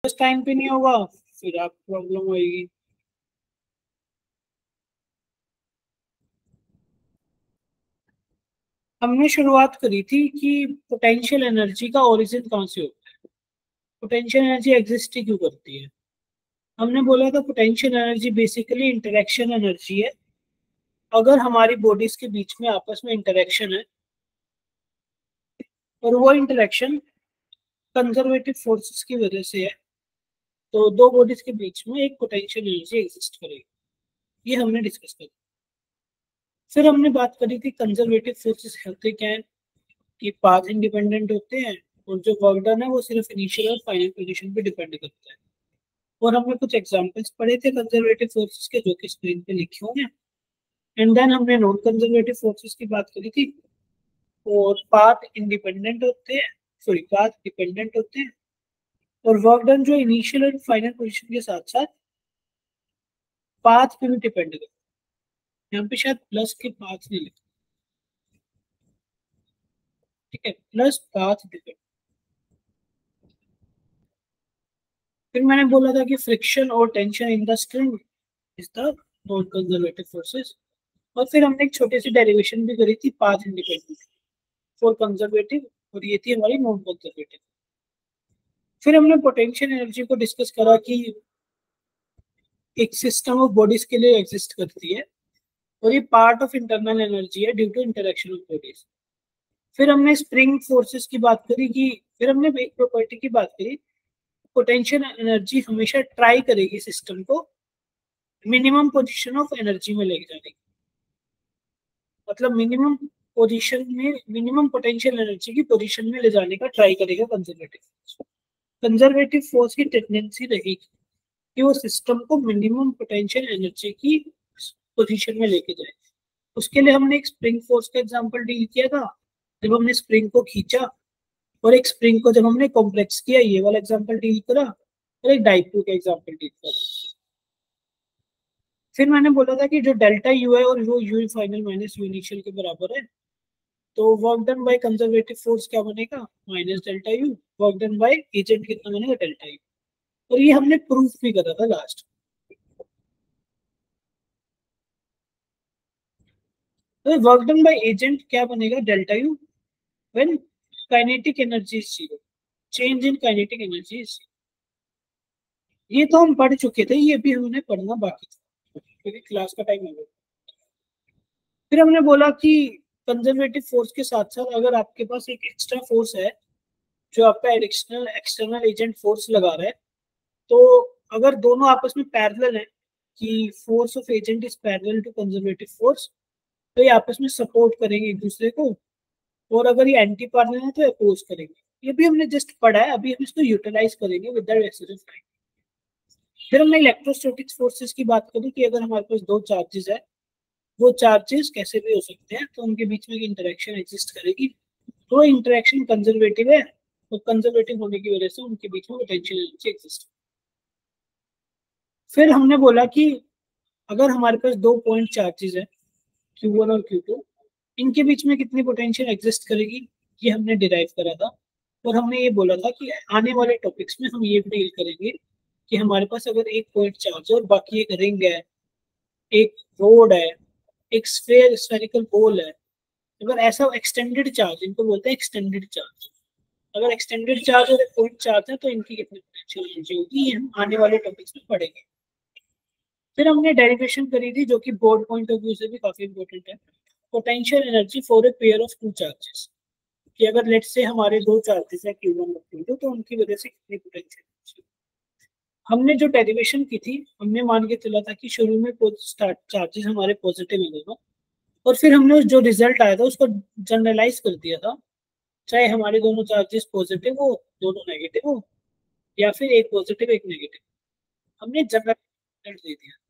उस टाइम पे नहीं होगा फिर आप प्रॉब्लम होगी। हमने शुरुआत करी थी कि पोटेंशियल एनर्जी का ओरिजिन कहाँ से होता है, पोटेंशियल एनर्जी एग्जिस्ट क्यों करती है। हमने बोला था potential energy basically interaction energy है। अगर हमारी बॉडीज के बीच में आपस में इंटरेक्शन है और वो इंटरेक्शन कंजर्वेटिव फोर्सेस की वजह से है, तो दो बॉडीज के बीच में एक पोटेंशियल एनर्जी एग्जिस्ट करेगी। ये हमने डिस्कस करी। फिर हमने बात करी थी कंजर्वेटिव फोर्सेस होते क्या है, कि पाथ इंडिपेंडेंट होते हैं और जो वर्क डन है वो सिर्फ इनिशियल और फाइनल पोजीशन पे डिपेंड करता है। और हमने कुछ एग्जांपल्स पढ़े थे कंजर्वेटिव फोर्सेस के जो कि स्क्रीन पे लिखे हुए हैं। एंड देन हमने नॉन कंजर्वेटिव फोर्सेस की बात करी थी और पाथ इंडिपेंडेंट होते हैं, सॉरी पाथ डिपेंडेंट होते हैं और वर्क डन जो इनिशियल और फाइनल पोजीशन के साथ साथ पाथ पे भी डिपेंड करता है। यहाँ पे शायद प्लस के पाथ नहीं लिखा, ठीक है, प्लस पाथ डिपेंड। फिर मैंने बोला था कि फ्रिक्शन और tension in the string is the non conservative forces. और फिर हमने एक छोटी सी डेरिवेशन भी करी थी पाथ इंडिपेंडेंट फॉर कंजर्वेटिव, और ये थी हमारी नॉन कंजर्वेटिव। फिर हमने पोटेंशियल एनर्जी को डिस्कस करा कि एक सिस्टम ऑफ बॉडीज के लिए एग्जिस्ट करती है और ये पार्ट ऑफ इंटरनल एनर्जी है due to interaction of bodies. फिर हमने स्प्रिंग फोर्सेस की बात करी कि फिर हमने एक प्रॉपर्टी की बात करी, पोटेंशियल एनर्जी हमेशा ट्राई करेगी सिस्टम को मिनिमम पोजीशन ऑफ एनर्जी में लेके जाने की, मतलब मिनिमम पोजीशन में मिनिमम पोटेंशियल एनर्जी की पोजीशन में ले जाने का ट्राई करेगा कंजर्वेटिव फोर्स। कंजर्वेटिव फोर्स की टेंडेंसी रहेगी कि वो सिस्टम को मिनिमम पोटेंशियल एनर्जी की पोजीशन में लेके जाए। उसके लिए हमने एक स्प्रिंग फोर्स का एग्जांपल डील किया था, जब हमने स्प्रिंग को खींचा, और एक स्प्रिंग को जब हमने कॉम्प्लेक्स किया, ये वाला एग्जांपल डील करा, और एक डाइपोल का एग्जांपल डील करा। फिर मैंने बोला था कि जो डेल्टा यू है और वो U final minus U initial के बराबर है, तो work done by conservative force क्या बनेगा, minus delta U. Work done by agent कितना बनेगा, डेल्टा यू। और ये हमने प्रूफ भी करा था लास्ट। तो वर्क डन बाय एजेंट क्या बनेगा, delta U when kinetic energy is zero, change in kinetic energy is zero. ये तो हम पढ़ चुके थे, ये भी हमने पढ़ना बाकी था क्योंकि क्लास का टाइम हो गया। फिर हमने बोला कि कंजर्वेटिव फोर्स के साथ साथ अगर आपके पास एक एक्स्ट्रा फोर्स है जो आपका एडिशनल एक्सटर्नल एजेंट फोर्स लगा रहा है, तो अगर दोनों आपस में पैरेलल है कि force of agent is parallel to conservative force, तो ये आपस में सपोर्ट करेंगे एक दूसरे को। और अगर ये एंटी पैरेलल है तो अपोज करेंगे। ये भी हमने जस्ट पढ़ा है, अभी हम इसको यूटिलाइज करेंगे with the passage of time। फिर हमने इलेक्ट्रोस्टैटिक फोर्सेस की बात करी कि अगर हमारे पास दो चार्जेस है, वो चार्जेस कैसे भी हो सकते हैं, तो उनके बीच में एक इंटरेक्शन एग्जिस्ट करेगी, तो इंटरेक्शन कंजर्वेटिव है और कंजर्वेटिव होने की वजह से उनके बीच में पोटेंशियल एनर्जी एग्जिस्ट। फिर हमने बोला कि अगर हमारे पास दो पॉइंट चार्जेस है Q1 और Q2, इनके बीच में कितनी पोटेंशियल एग्जिस्ट करेगी, ये हमने डिराइव करा था। और हमने ये बोला था कि आने वाले टॉपिक्स में हम ये भी डील करेंगे कि हमारे पास अगर एक पॉइंट चार्ज है और बाकी एक रिंग है, एक रोड है, एक स्फेयर स्फेरिकल बॉल है, अगर ऐसा एक्सटेंडेड चार्ज, इनको बोलते हैं एक्सटेंडेड चार्ज, अगर एक्सटेंडेड चार्ज और पॉइंट चार्ज है तो इनकी कितनी पोटेंशियल एनर्जी होगी, ये हम आने वाले टॉपिक्स में पढ़ेंगे। फिर हमने डेरिवेशन करी थी जो कि बोर्ड पॉइंट ऑफ व्यू से भी काफी इंपॉर्टेंट है, potential energy for a pair of two charges, कि अगर लेट से हमारे दो चार्जेस है Q1 और Q2, तो उनकी वजह से कितनी पोटेंशियल एनर्जी। हमने जो डेरिवेशन की थी, हमने मान के चला था कि शुरू में चार्जेस हमारे पॉजिटिव है दोनों, और फिर हमने जो रिजल्ट आया था उसको जनरलाइज कर दिया था, चाहे हमारे दोनों चार्जेस पॉजिटिव हो, दोनों नेगेटिव हो, या फिर एक पॉजिटिव एक नेगेटिव, हमने जनरल रिजल्ट दे दिया।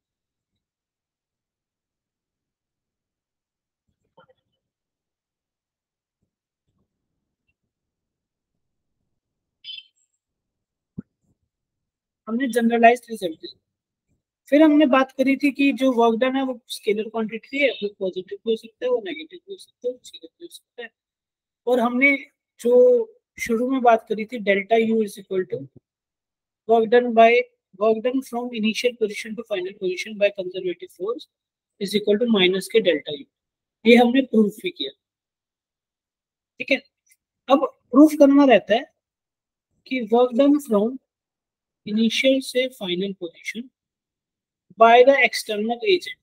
हमने जनरलाइज रिजल्ट दिया। फिर हमने बात करी थी कि जो वर्क डन है वो स्केलर क्वांटिटी है, वो पॉजिटिव भी हो सकता है, वो नेगेटिव भी हो सकता है, वो जीरो भी हो सकता है। और हमने जो शुरू में बात करी थी delta U is equal to work done by work done from initial position to final position by conservative force is equal to minus के डेल्टा यू। ये हमने प्रूफ भी किया। ठीक है, अब प्रूफ करना रहता है कि वर्क डन फ्रॉम इनिशियल से final position by the external agent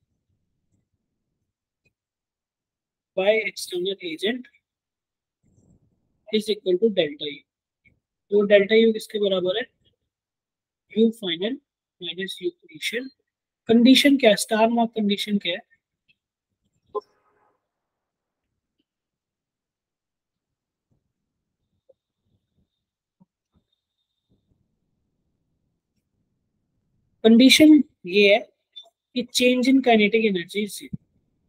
is equal to delta U. तो डेल्टा यू किसके बराबर है? U final minus U initial. Condition क्या है? स्टार मार्क कंडीशन क्या है? कंडीशन ये है कि change in kinetic energy is zero.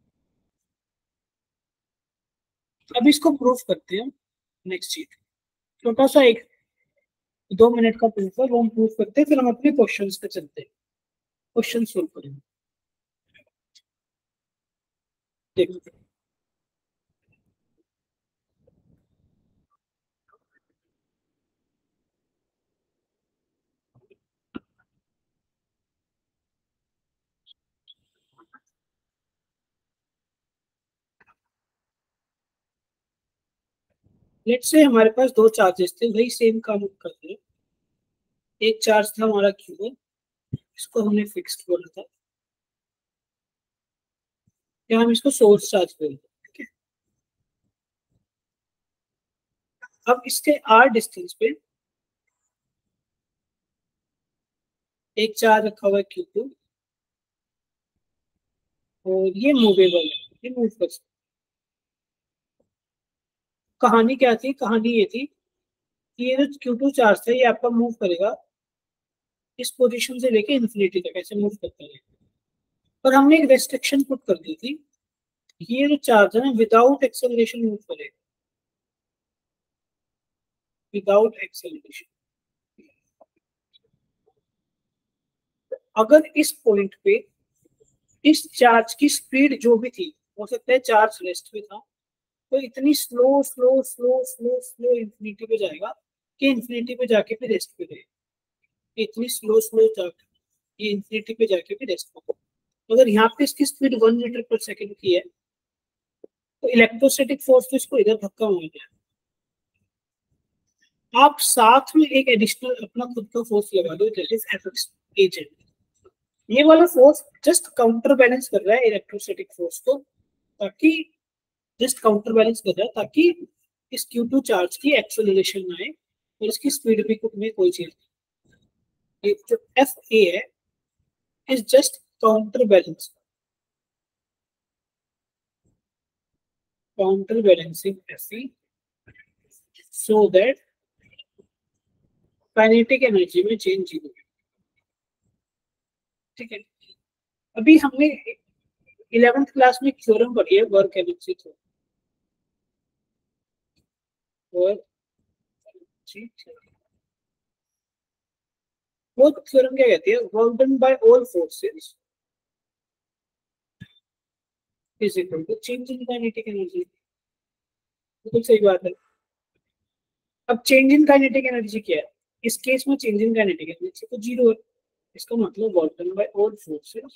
अब इसको प्रूफ करते हैं। नेक्स्ट चीज छोटा सा एक 2 मिनट का प्रूफ है, वो हम प्रूफ करते हैं, फिर हम अपने क्वेश्चंस पे चलते हैं, क्वेश्चन सोल्व करेंगे। देखो लेट्स से हमारे पास दो चार्जेस थे, वही सेम काम कर रहे हैं। एक चार्ज था हमारा Q1, इसको हमने फिक्स्ड बोला था, या हम इसको सोर्स चार्ज बोलते हैं। ठीक है, अब इसके R डिस्टेंस पे एक चार्ज रखा हुआ है Q2 और ये मूवेबल है, ये मूव कर सकता है। कहानी क्या थी? कहानी ये थी कि ये जो Q2 चार्ज था ये आपका मूव करेगा इस पोजीशन से लेके इन्फिनिटी तक, ऐसे मूव करता है। पर हमने एक रेस्ट्रिक्शन पुट कर दी थी, ये जो चार्ज है ना विदाउट एक्सेलरेशन मूव करेगा, विदाउट एक्सेलरेशन। अगर इस पॉइंट पे इस चार्ज की स्पीड जो भी थी, हो सकता है चार्ज रेस्ट पे था, तो इतनी slow slow slow slow slow infinity पे जाएगा कि इन्फिनिटी पे जाके फिर रेस्ट पे रहेगा। इतनी स्लो स्लो जाके ये इन्फिनिटी पे जाके फिर रेस्ट पे। अगर यहाँ पे इसकी स्पीड 1 मीटर पर सेकेंड की है तो इलेक्ट्रोस्टैटिक फोर्स तो इसको इधर धक्का मार गया। आप साथ में एक एडिशनल अपना खुद का फोर्स लगा दो, दैट इज एफएक्स एजेंट। ये वाला फोर्स जस्ट काउंटर बैलेंस कर रहा है इलेक्ट्रोस्टैटिक फोर्स को, ताकि जस्ट काउंटर बैलेंस कर रहा है ताकि इस Q2 चार्ज की एक्सेलरेशन ना आए और इसकी स्पीड भी में कोई चेंज नहीं। जो एफ ए है is just counterbalance, counterbalancing F E, so that kinetic energy में चेंज जीरो। ठीक है, अभी हमने 11th क्लास में थ्योरम पढ़ी है work energy theorem, work energy theorem. वो थ्योरम क्या कहती है? Work done by all forces is equal to change in kinetic energy. बिल्कुल सही बात है। अब चेंज इन काइनेटिक एनर्जी क्या है? इस केस में चेंज इन काइनेटिक एनर्जी तो जीरो है, इसका मतलब work done by all forces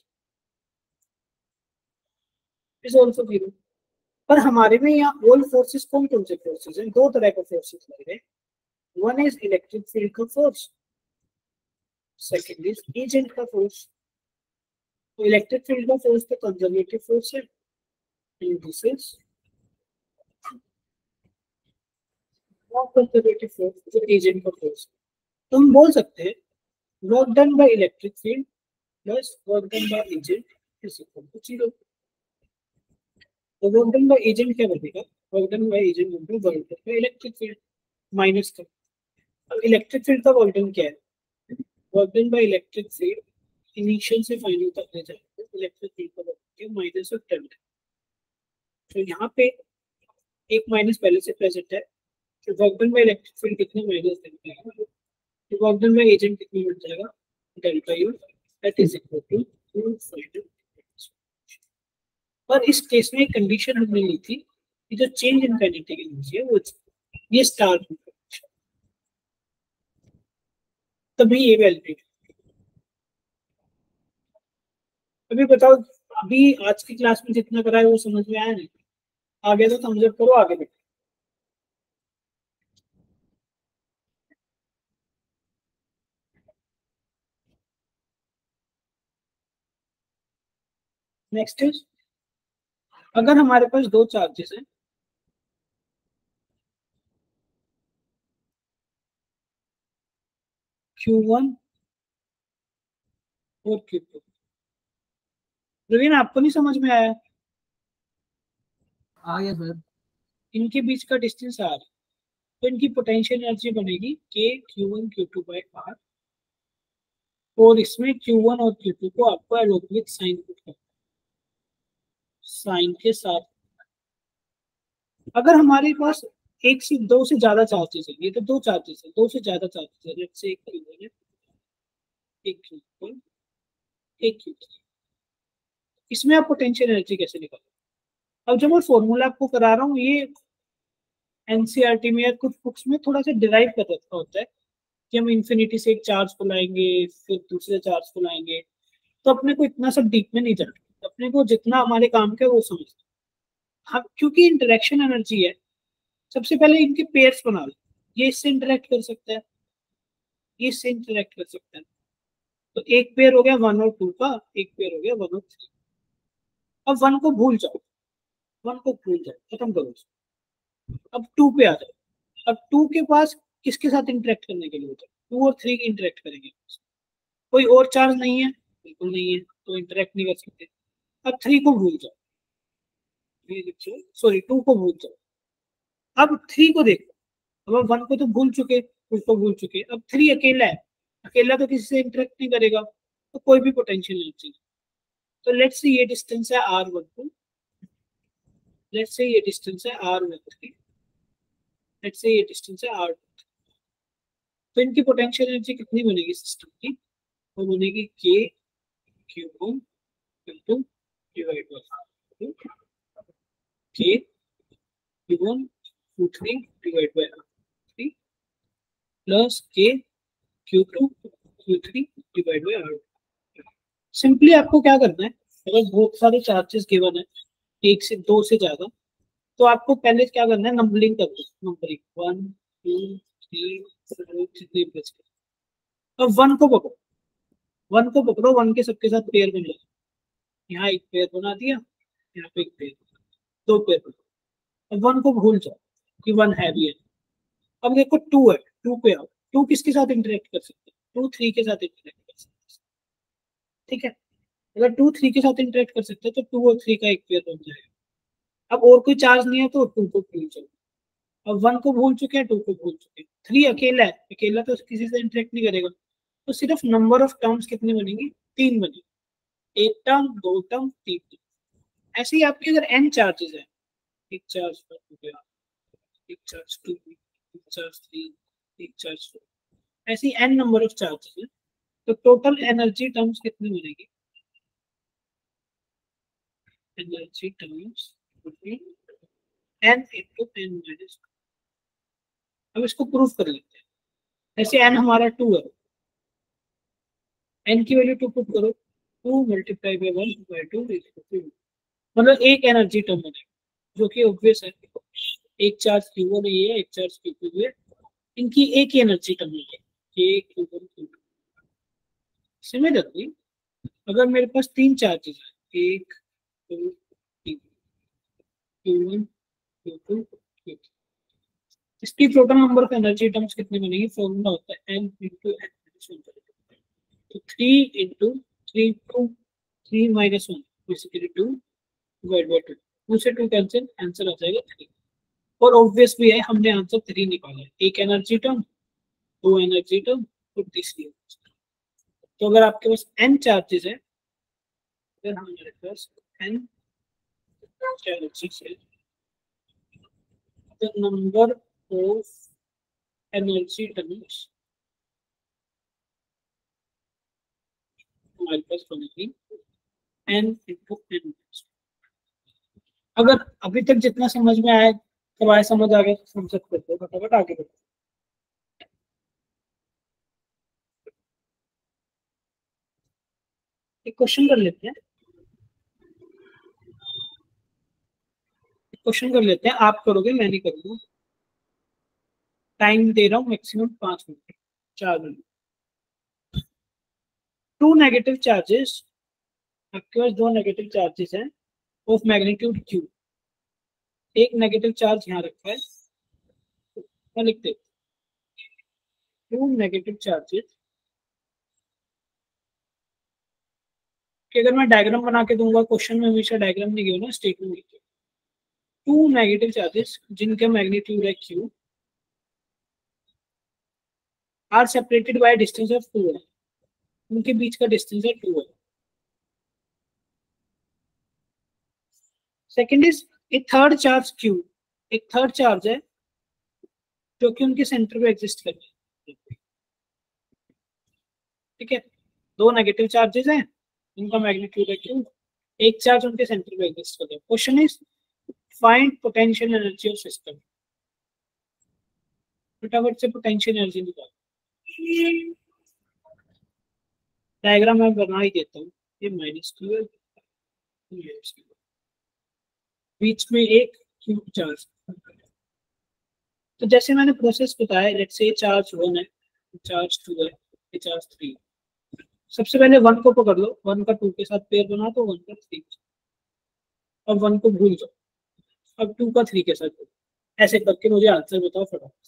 is also zero. पर हमारे में यहाँ ऑल फोर्सेस कौन कौन से फोर्सेस हैं? दो तरह के फोर्सेस लग रहे हैं। वन इज इलेक्ट्रिक फील्ड का फोर्स, सेकंड इज एजेंट का फोर्स। तो इलेक्ट्रिक फील्ड का फोर्स तो कंजर्वेटिव फोर्स है, and this is non conservative force जो एजेंट का फोर्स। तो हम बोल सकते हैं work done by electric field plus work done by agent is equal to zero. तो वर्क डन बाय एजेंट क्या बनेगा? Work done by agent into work done by electric field minus का। अब इलेक्ट्रिक फील्ड का work done क्या है? Work done by electric field initial से final तक ले जाएंगे तो इलेक्ट्रिक फील्ड का वर्क क्या? Minus of 10। तो यहाँ पे एक माइनस पहले से प्रेजेंट है, तो work done by electric field कितने माइनस देना है, तो वर्क डन बाय एजेंट कितने मिल जाएगा? Delta U that is equal to 2 final. पर इस केस में कंडीशन हमने ली थी कि जो चेंज इन काइनेटिक एनर्जी है वो ये स्टार तभी ये वैलिडेट। अभी बताओ, अभी आज की क्लास में जितना करा है वो समझ में आया नहीं? आगे तो समझ करो, आगे देखो। नेक्स्ट इज, अगर हमारे पास दो चार्जेस हैं, Q1 और Q2। रवीन, आपको नहीं समझ में आया? आ गया सर। इनके बीच का डिस्टेंस R, तो इनकी पोटेंशियल एनर्जी बनेगी K Q1 Q2 by R। और इसमें Q1 और Q2 को आपको एलोकेट साइन पुट करना, साइन के साथ। अगर हमारे पास एक से दो से ज्यादा चार्जेस है, ये तो दो चार्जेस है, दो से ज्यादा चार्जेस है, लेट्स से एक Q1 है, एक Q2, एक Q3, इसमें आप पोटेंशियल एनर्जी कैसे निकालोगे? अब जब मैं फॉर्मूला आपको करा रहा हूँ, ये एनसीईआरटी में या कुछ बुक्स में थोड़ा सा डिराइव कर रखा होता है कि हम इन्फिनिटी से एक चार्ज को लाएंगे, फिर दूसरे चार्ज को लाएंगे। तो अपने को इतना सब डीप में नहीं जाना, अपने को जितना हमारे काम का है वो समझना। हाँ, क्योंकि इंटरेक्शन एनर्जी है, सबसे पहले इनके पेयर्स बना लो। ये इससे इंटरेक्ट कर सकता है, ये इससे इंटरेक्ट कर सकता है। तो एक पेयर हो गया 1 और 2 का, एक पेयर हो गया 1 और 3। अब 1 को भूल जाओ, 1 को भूल जाओ, खत्म करो उसको। अब 2 पे आ जाओ। अब 2 के पास किसके साथ इंटरेक्ट करने के लिए होता है? 2 और 3 इंटरेक्ट करेंगे। कोई और चार्ज नहीं है, बिल्कुल नहीं है, तो इंटरेक्ट नहीं कर सकते। अब 3 को भूल जाओ, सॉरी 2 को भूल जाओ। अब 3 को देखो, अब 1 को तो भूल चुके, 2 को भूल चुके, अब 3 अकेला है, अकेला तो किसी से इंटरेक्ट नहीं करेगा, तो कोई भी पोटेंशियल नहीं चाहिए। तो लेट्स से ये डिस्टेंस है R12, लेट्स से ये डिस्टेंस है R13, लेट्स से ये डिस्टेंस है R2। तो इनकी पोटेंशियल एनर्जी कितनी बनेगी सिस्टम की? वो बनेगी K Q1 Q2 divide by K Q1 Q3 divide by R3 plus K Q2 Q3 divide by R। Simply आपको क्या करना है, अगर बहुत सारे चार्जेस गिवन है, एक से दो से ज्यादा, तो आपको पहले क्या करना है, नंबरिंग कर दो। नंबरिंग 1 2 3 4 जितने बच गए। अब 1 को पकड़ो, 1 को पकड़ो, 1 के सबके साथ पेयर बन जाए। यहाँ एक पेयर बना दिया, यहाँ पे एक पेयर, दो पेयर बना। अब 1 को भूल जाओ कि 1 है भी है। अब देखो 2 है, 2 पे आओ। 2 किसके साथ इंटरेक्ट कर सकते हैं? 2 3 के साथ इंटरेक्ट कर सकते हैं। ठीक है, अगर 2 3 के साथ इंटरेक्ट कर सकते हैं तो 2 और 3 का एक पेयर बन जाएगा। अब और कोई चार्ज नहीं है तो 2 को भूल जाओ। अब 1 को भूल चुके हैं, 2 को भूल चुके हैं, 3 अकेला है, अकेला तो किसी से इंटरेक्ट नहीं करेगा। तो सिर्फ नंबर ऑफ टर्म्स कितनी बनेगी? 3 बनेगी। एक टर्म, दो टर्म, तीन टर्म। ऐसे ही आपके अगर n चार्जेस है, एक चार्ज 1 हो गया, एक चार्ज 2, एक चार्ज 3, एक चार्ज 4, ऐसी n नंबर ऑफ चार्जेस है, तो टोटल एनर्जी टर्म्स कितनी बनेगी? Energy terms n into n minus. अब इसको प्रूफ कर लेते हैं। ऐसे n हमारा 2 है, n की वैल्यू 2 पुट करो, 2 मल्टीप्लाई बाय 1 बाय 2 मतलब एक एनर्जी टर्म बनेगा, जो कि ऑब्वियस है। एक चार्ज Q1 ये है, एक चार्ज Q2 है, इनकी एक ही एनर्जी टर्म है, ये Q1 Q2। सिमिलरली अगर मेरे पास 3 चार्जेस है, एक 2 3, Q1 Q2 Q3, इसकी total number of energy terms कितनी बनेगी? फॉर्मूला होता है n इंटू एन। तो 3 into 3 to 3 minus 1 basically 2 divide by 2, 2 से 2 कैंसिल, आंसर आ जाएगा 3। और ऑब्वियस भी है, हमने आंसर 3 निकाला है। एक एनर्जी टर्म, दो एनर्जी टर्म और तीसरी एनर्जी टर्म। तो अगर आपके पास n चार्जेस है, फिर हमारे पास n चार्जेस है, the number of energy terms हमारे पास बनेगी n इंटू n। अगर अभी तक जितना समझ में आया, तो आया समझ आ गया, समझ सकते हो, फटाफट आगे बढ़ो। एक क्वेश्चन कर लेते हैं, आप करोगे मैं नहीं करूंगा। टाइम दे रहा हूँ maximum 5 minute, 4 minute. Two negative charges, आपके पास दो नेगेटिव चार्जेस हैं ऑफ मैग्नीट्यूड क्यू। एक नेगेटिव चार्ज यहाँ रखा है, मैं लिखते टू नेगेटिव चार्जेस कि अगर मैं डायग्राम बना के दूंगा, क्वेश्चन में हमेशा डायग्राम नहीं गिवन ना, स्टेटमेंट लिखिए। टू नेगेटिव चार्जेस जिनका मैग्नीट्यूड है Q are separated by distance of 2 है, उनके बीच का डिस्टेंस है 2 है। Second is a third charge Q, एक थर्ड चार्ज है जो कि उनके सेंटर पे एग्जिस्ट कर रहा है। ठीक है, दो नेगेटिव चार्जेस हैं, इनका मैग्नीट्यूड है क्यू, एक चार्ज उनके सेंटर पे एग्जिस्ट कर रहा है। Question is find potential energy of system. फटाफट से पोटेंशियल एनर्जी निकाल। डायग्राम मैं बना ही देता हूँ। ये -2 है, बीच में एक क्यू चार्ज। तो जैसे मैंने प्रोसेस बताया, लेट्स से चार्ज 1 है, चार्ज 2 है, ये चार्ज 3। सबसे पहले 1 को पकड़ लो, 1 का 2 के साथ पेयर बना तो 1 का 3। अब 1 को भूल जाओ, अब 2 का 3 के साथ जोड़ो। ऐसे करके मुझे आंसर बताओ फटाफट।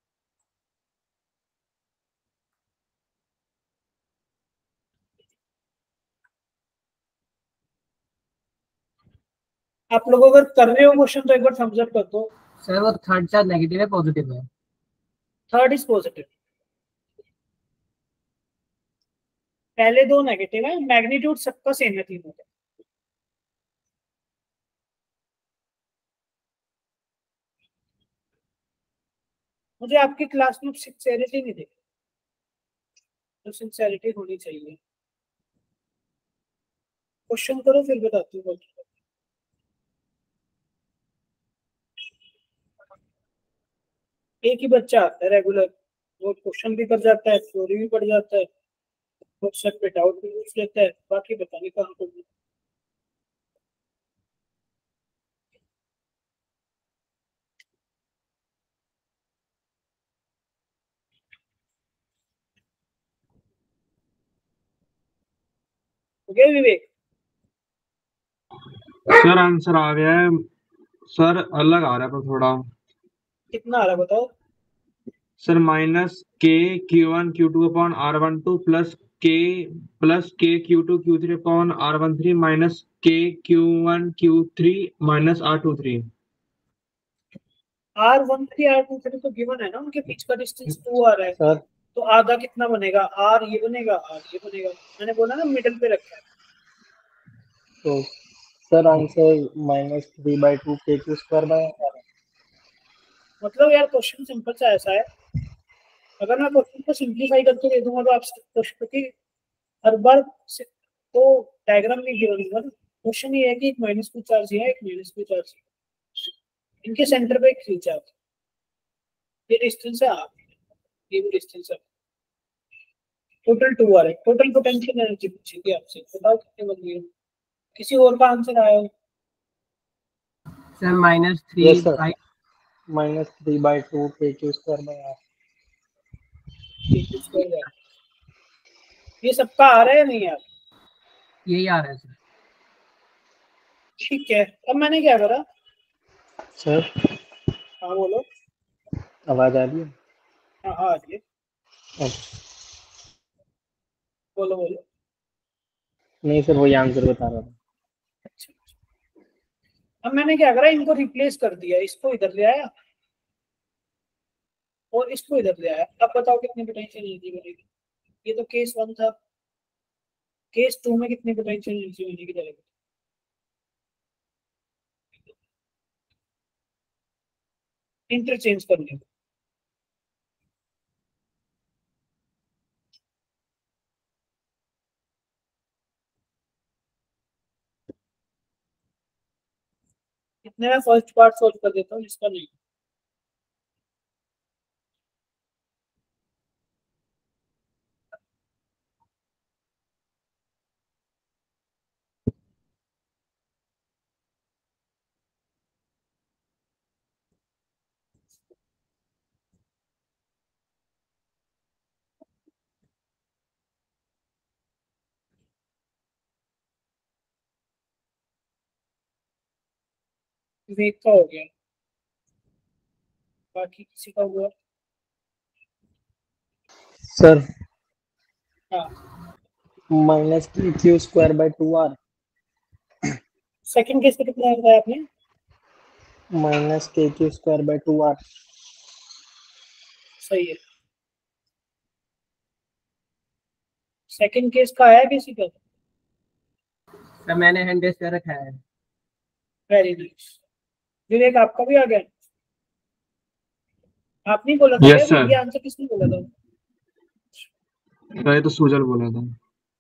आप लोग अगर कर रहे हो क्वेश्चन तो एक बार थम्स अप कर दो। सर वो थर्ड चार्ज नेगेटिव है पॉजिटिव है? थर्ड इज पॉजिटिव, पहले दो नेगेटिव है, मैग्नीट्यूड सबका सेम है तीनों का। मुझे आपकी क्लास में सिंसेरिटी नहीं देखी, तो सिंसेरिटी होनी चाहिए। क्वेश्चन करो फिर बताती हूँ। एक ही बच्चा आता है रेगुलर, वो क्वेश्चन भी कर जाता है, थ्योरी भी पढ़ जाता है, व्हाट्सएप पे डाउट भी पूछ लेता है, बाकी पता नहीं कहाँ को। हो गया विवेक? सर आंसर आ गया है सर, अलग आ रहा है पर थोड़ा। कितना आ रहा है बताओ। Sir -K Q1 Q2 upon R12 plus K Q2 Q3 upon R13 minus K Q1 Q3 minus R23। R13 R23 तो गिवन है ना, उनके बीच का डिस्टेंस 2 आ रहा है। सर तो आधा कितना बनेगा, आर ये बनेगा, आर ये बनेगा। मैंने बोला ना मिडिल पे रखा है। तो सर आंसर -3/2 KQ² मतलब यार क्वेश्चन सिंपल सा ऐसा है, अगर मैं क्वेश्चन को सिंप्लीफाई करके दे दूंगा तो आप क्वेश्चन की हर बार तो डायग्राम नहीं गिवन होगा ना। क्वेश्चन ये है कि एक -2 चार्ज है, एक -2 चार्ज है, इनके सेंटर पे एक 3 चार्ज, ये डिस्टेंस है आप, ये भी डिस्टेंस है। टोटल 2 आ रहा है। टोटल पोटेंशियल एनर्जी पूछेगी आपसे, बताओ कितने बन गए। किसी और का आंसर आया हो? Sir -3 yes sir, by -3/2 KQ²/R। ये सबका आ रहा है या नहीं यार? यही आ रहा है सर। ठीक है, अब मैंने क्या करा। सर हाँ बोलो। आवाज आ रही है? हाँ हाँ आ रही है, अब बोलो बोलो। नहीं सर, वही आंसर बता रहा था। अच्छा, अब मैंने क्या करा, इनको रिप्लेस कर दिया, इसको इधर ले आया और इसको इधर ले आया। अब बताओ कितनी पोटेंशियल एनर्जी बनेगी। ये तो केस 1 था, केस 2 में कितनी पोटेंशियल एनर्जी बनेगी जाएगी। इंटरचेंज कर लिया। इतने में फर्स्ट पार्ट सोल्व कर देता हूँ, इसका नहीं। वेग का हो गया, बाकी किसी का हुआ? सर हाँ, minus Q square by 2r second case का कितना बताया आपने? माइनस के क्यू स्क्वायर बाय 2r। सही है। सेकंड केस का आया किसी का? सर मैंने हैंड रेस कर रखा है। Very nice. विवेक आपका भी आ गया? आप नहीं बोला था Yes, क्या? sir. ये आंसर किसने बोला था? ये तो सुजल बोला था।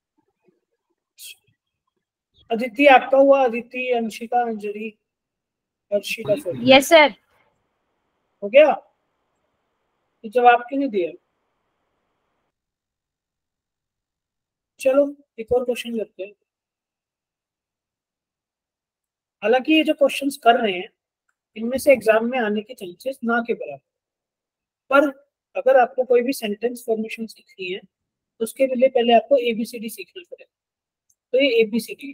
अदिति आपका हुआ? Aditi, Anshika, Anjali, Arshika, sorry. Yes sir. हो गया? तो जवाब क्यों नहीं दिया? चलो एक और क्वेश्चन करते हैं। हालांकि ये जो क्वेश्चंस कर रहे हैं इनमें से एग्जाम में आने के चांसेस ना के बराबर, पर अगर आपको कोई भी सेंटेंस फॉर्मेशन सीखनी है तो उसके लिए पहले आपको एबीसीडी सीखना पड़ेगा। तो ये एबीसीडी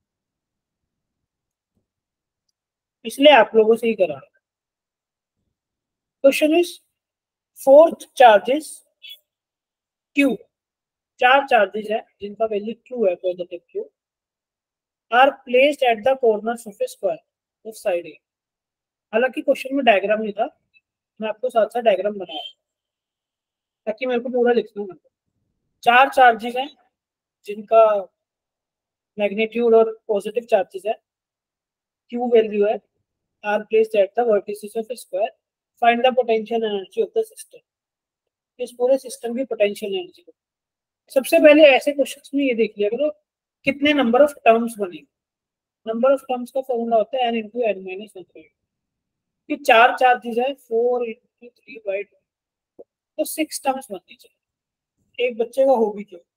इसलिए आप लोगों से ही करा रहा। Question is fourth charges Q, चार चार्जेस है जिनका वैल्यू क्यू है, positive Q, are placed at the corners of a square of side a. हालांकि क्वेश्चन में डायग्राम नहीं था, मैं आपको साथ साथ डायग्राम बनाया ताकि मेरे को पूरा लिखना ना। चार चार्जेस हैं जिनका मैग्नीट्यूड और पॉजिटिव चार्जेस है, क्यू वैल्यू है, are placed at the vertices of a square, find the potential energy of the system. इस पूरे सिस्टम की पोटेंशियल एनर्जी। सबसे पहले ऐसे क्वेश्चंस में ये देख लिया करो कितने नंबर ऑफ टर्म्स बनेंगे। नंबर ऑफ टर्म्स का फॉर्मूला होता है n into n minus one. कि चार चार्जेस है 4 इंटू 3/2, तो 6 टर्म्स बननी चाहिए। एक बच्चे का हो भी क्यों?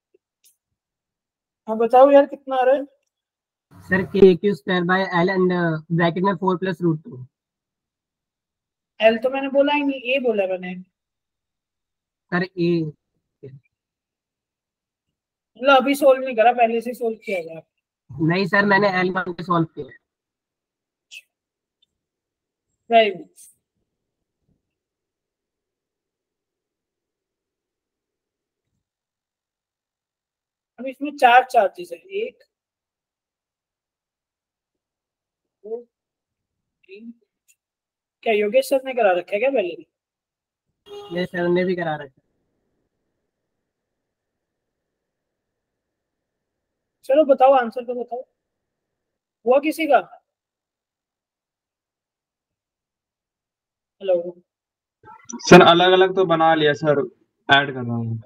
हाँ बताओ यार कितना आ रहा है? Sir k Q square by l and bracket में 4 + √2। एल तो मैंने बोला ही नहीं, ए बोला मैंने। सर ए मतलब अभी सोल्व नहीं करा, पहले से सोल्व किया गया। नहीं सर, मैंने एल मान के सॉल्व किया। Very good. अब इसमें चार चार्जेस है, 1 2 3। क्या योगेश सर ने करा रखा है क्या पहले? ये सर ने भी करा रखा। चलो बताओ, आंसर तो बताओ। हुआ किसी का? हेलो सर अलग अलग तो बना लिया सर, ऐड कर रहा हूँ।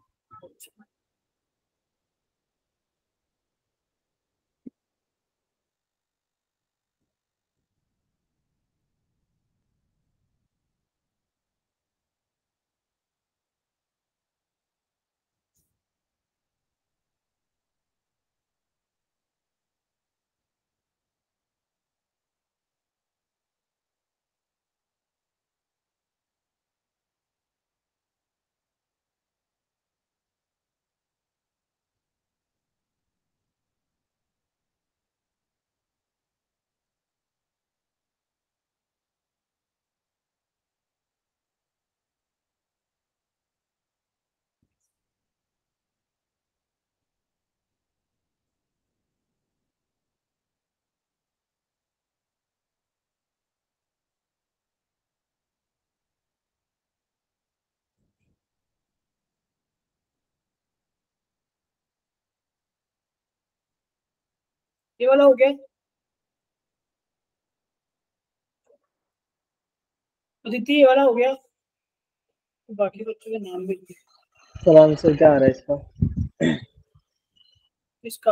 ये वाला हो गया। अदिति ये वाला हो गया। तो बाकी बच्चों के नाम भी लिख। सर आंसर क्या आ रहा है इसका? इसका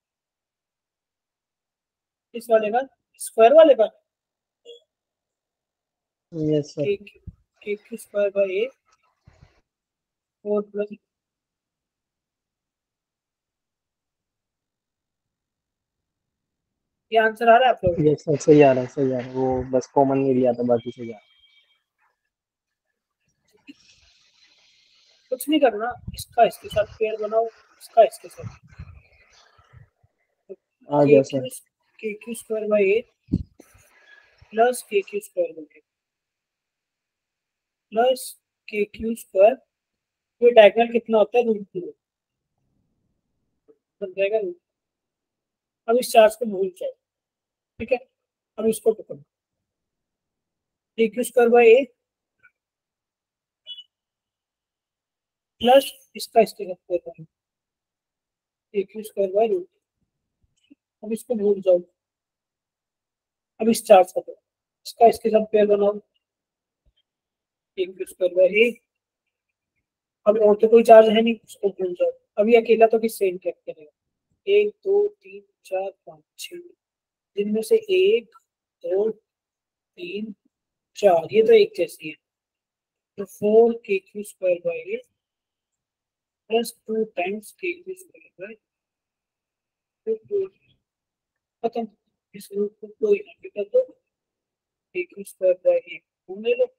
इस वाले का, स्क्वायर वाले का, yes sir. K Q square by a 4 plus. ये आंसर आ रहा है आप लोगों को? यस सर, सही आ रहा है, सही आ रहा है। वो बस कॉमन नहीं लिया था, बाकी सही आ रहा कुछ नहीं करना, इसका इसके साथ पेयर बनाओ, इसका इसके साथ। है। आ गया sir. K Q square by a plus k Q square हो गया प्लस के क्यू स्क्वायर। ये डायगोनल कितना होता है, रूट 2 बन जाएगा रूट। अब इस चार्ज को भूल जाए, ठीक है। अब इसको पकड़ो, k Q square by a plus इसका इसके साथ करना के क्यू स्क्वायर बाय रूट। अब इसको भूल जाओ। अब इस चार्ज का करो, इसका इसके साथ पेयर बनाओ, के क्यू स्क्वायर बाय ए। अब और तो कोई चार्ज है नहीं, उसको भूल जाओ। अभी अकेला तो किससे इंटरेक्ट करेगा, 1 2 3 4 5 6, जिनमें से 1 2 3 4 ये तो एक जैसी है। तो 4 k Q square by a plus 2 times k Q square by 2 खत्म। इस रूट को कोई ना कर दो, के क्यू स्क्वायर बाय ए ले लो।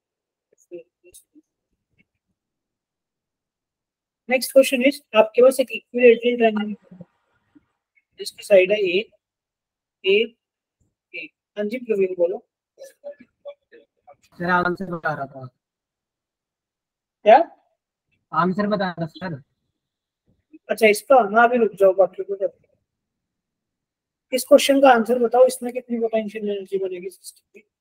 नेक्स्ट क्वेश्चन इज, आपके पास एक इक्विलेटरल ट्रायंगल जिसकी साइड है ए ए ए। हाँ जी प्रवीण बोलो। सर आंसर बता रहा था। क्या आंसर बता रहा सर। अच्छा इसका, हाँ अभी रुक जाओ, बाकी को करते हैं। इस क्वेश्चन का आंसर बताओ, इसमें कितनी पोटेंशियल एनर्जी बनेगी सिस्टम की।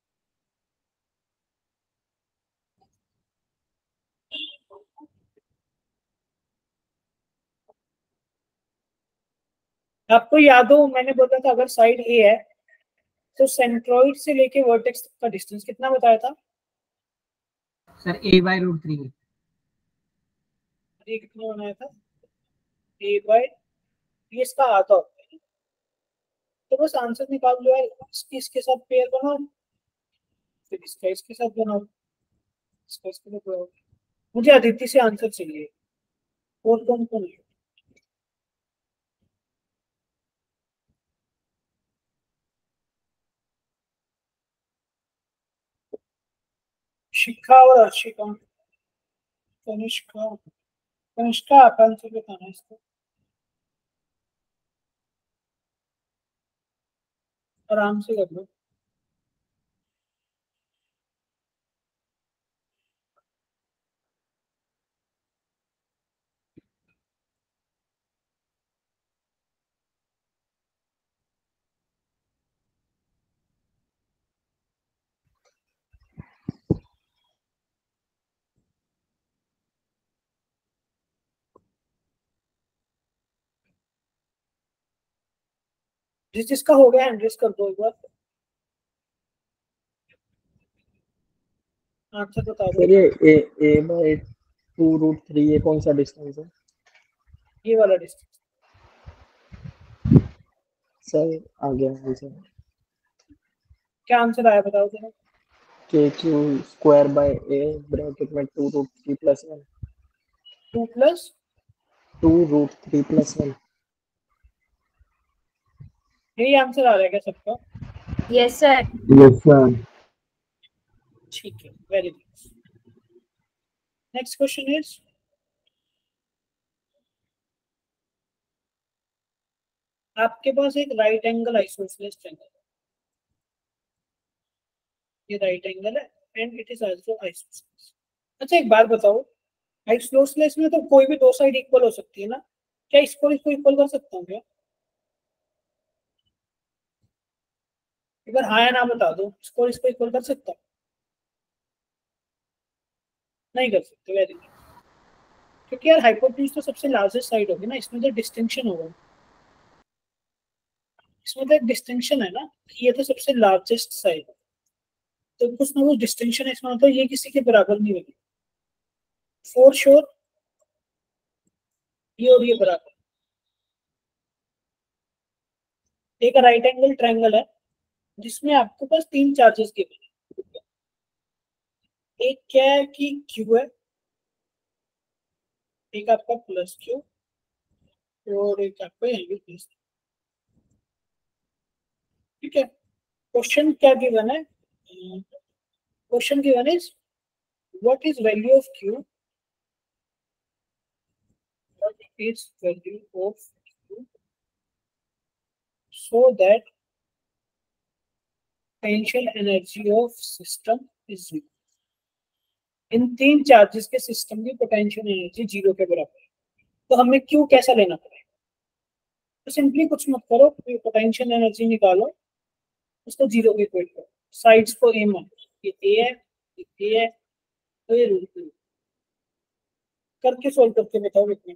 आपको याद हो मैंने बोला था अगर साइड ए है तो सेंट्रॉइड से लेके वर्टेक्स तक का डिस्टेंस कितना बताया था। Sir a by root 3। ये कितना बनाया था, ए बाय, ये इसका आधा होता है। तो बस आंसर निकाल लो यार, इसके साथ पेयर बनाओ, फिर इसका इसके साथ बनाओ, इसका इसके साथ बनाओ। मुझे अदिति से आंसर चाहिए, और कौन कौन है। शिखा और अर्शिका, कनिष्का, कनिष्का आप आंसर बताना इसको, आराम से कर लो। जिस जिसका हो गया एंड्रेस कर दो एक बार, आंसर बता दो। सर ये ए बाय 2√3 ये कौन सा डिस्टेंस है? ये वाला डिस्टेंस। सर आ गया आंसर। क्या आंसर आया बताओ जरा। K Q square by a bracket में 2√3 प्लस 1। 2 plus 2√3 plus 1। यही आंसर आ रहा है क्या सबका। Yes sir. Yes sir. ठीक है, very good. Next question is, आपके पास एक राइट एंगल आइसोसेलेस ट्रायंगल है, ये राइट एंगल है and it is also isosceles. अच्छा एक बात बताओ, आइसोसेलेस में तो कोई भी दो साइड इक्वल हो सकती है ना, क्या इसको इसको इक्वल कर सकता हूँ क्या। एक बार हाँ या ना बता दो, इसको इसको इक्वल कर सकता हूँ। नहीं कर सकते, वेरी गुड। क्योंकि यार हाइपोटेन्यूज तो सबसे लार्जेस्ट साइड होगी ना, इसमें तो डिस्टिंक्शन होगा। इसमें तो एक डिस्टिंक्शन है ना कि ये तो सबसे लार्जेस्ट साइड है, तो कुछ ना कुछ डिस्टिंक्शन है इसमें, मतलब ये किसी के बराबर नहीं होगी फॉर श्योर। ये और ये बराबर। एक राइट एंगल ट्रायंगल है जिसमें आपके पास तीन चार्जेस के बने, एक क्या है कि क्यू है, एक आपका प्लस क्यू, और एक आपका यहाँ भी प्लस। ठीक है, क्वेश्चन क्या गिवन है, question given is what is value of Q, what is value of Q so that potential energy of system is 0। इन 3 चार्जेस के सिस्टम की पोटेंशियल एनर्जी 0 के बराबर है। तो हमें क्यू कैसा लेना पड़ेगा? तो सिंपली कुछ मत करो, पोटेंशियल एनर्जी निकालो, उसको 0 के इक्वल करो, साइड्स को ए मान, ये ए है, ये ए है, तो ये रूट करके सोल्व करके बताओ इतने।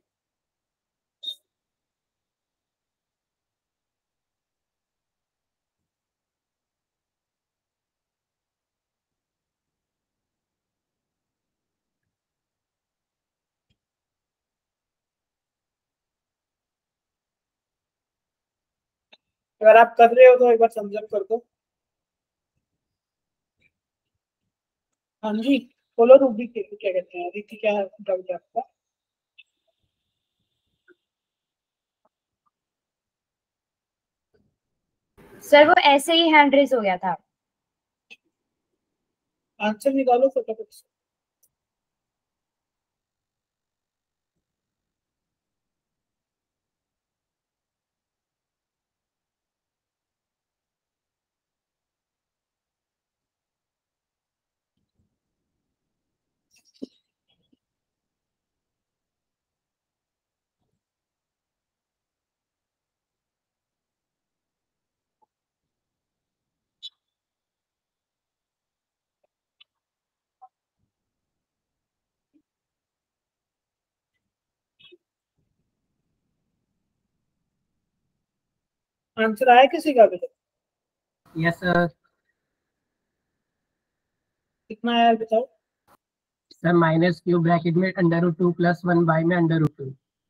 अगर आप कर रहे हो तो एक बार समझन कर दो। हाँ जी, बोलो रूबी के क्या कहते हैं, अभी क्या डाउट है आपका? सर वो ऐसे ही हैंड रेस हो गया था। आंसर निकालो फटाफट से। आंसर आया किसी का अभी तक? Yes sir. कितना आया बताओ? सर माइनस क्यू ब्रैकेट में √2 + 1 बाय में √2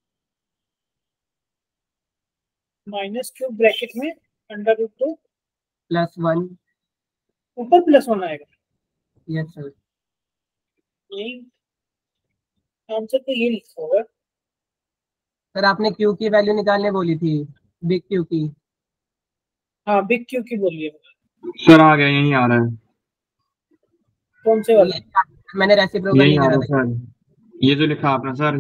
माइनस क्यूब ब्रैकेट में √2 + 1। ऊपर +1 आएगा। Yes sir. नहीं, आंसर तो ये लिखा होगा। सर आपने क्यू की वैल्यू निकालने बोली थी, बिग क्यू की। हाँ, बिग क्यू की बोलिए। सर आ गया, यही आ रहा है, कौन से वाला? मैंने रेसिप्रोकल यही नहीं आ करा रहा है था। सर। ये जो लिखा आपने सर,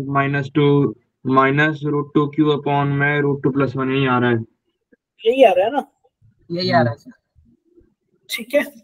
-√2 क्यू अपॉन में √2 + 1, यही आ रहा है। यही आ रहा है ना? यही आ रहा है सर। ठीक है,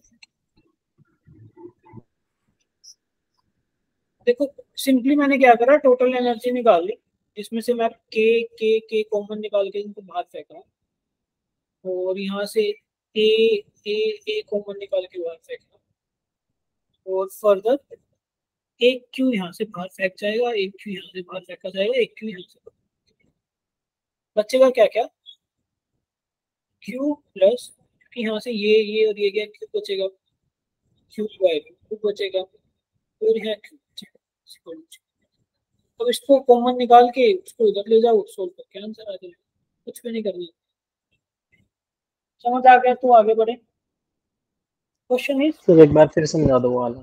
देखो सिंपली मैंने क्या करा, टोटल एनर्जी निकाल ली, जिसमें से मैं के कॉमन निकाल के इनको बाहर फेंक रहा हूँ, और यहाँ से ए ए ए कॉमन निकाल के बाहर फेंक रहा हूँ, और फर्दर एक क्यू यहाँ से बाहर फेंक जाएगा, एक क्यू यहाँ से बाहर फेंका जाएगा, एक क्यू यहाँ से बचेगा क्या क्या? क्यू प्लस, क्योंकि यहाँ से ये और ये गया, क्यू बचेगा, क्यू बाय क्यू बचेगा, और यहाँ क्यू बचेगा। अब इसको कॉमन निकाल के उसको उधर ले जाओ, सोल्व करके आंसर आ जाएगा, कुछ भी नहीं करना। समझ आ गया तो आगे बढ़े। क्वेश्चन इज, सर एक बार फिर समझा दो वाला।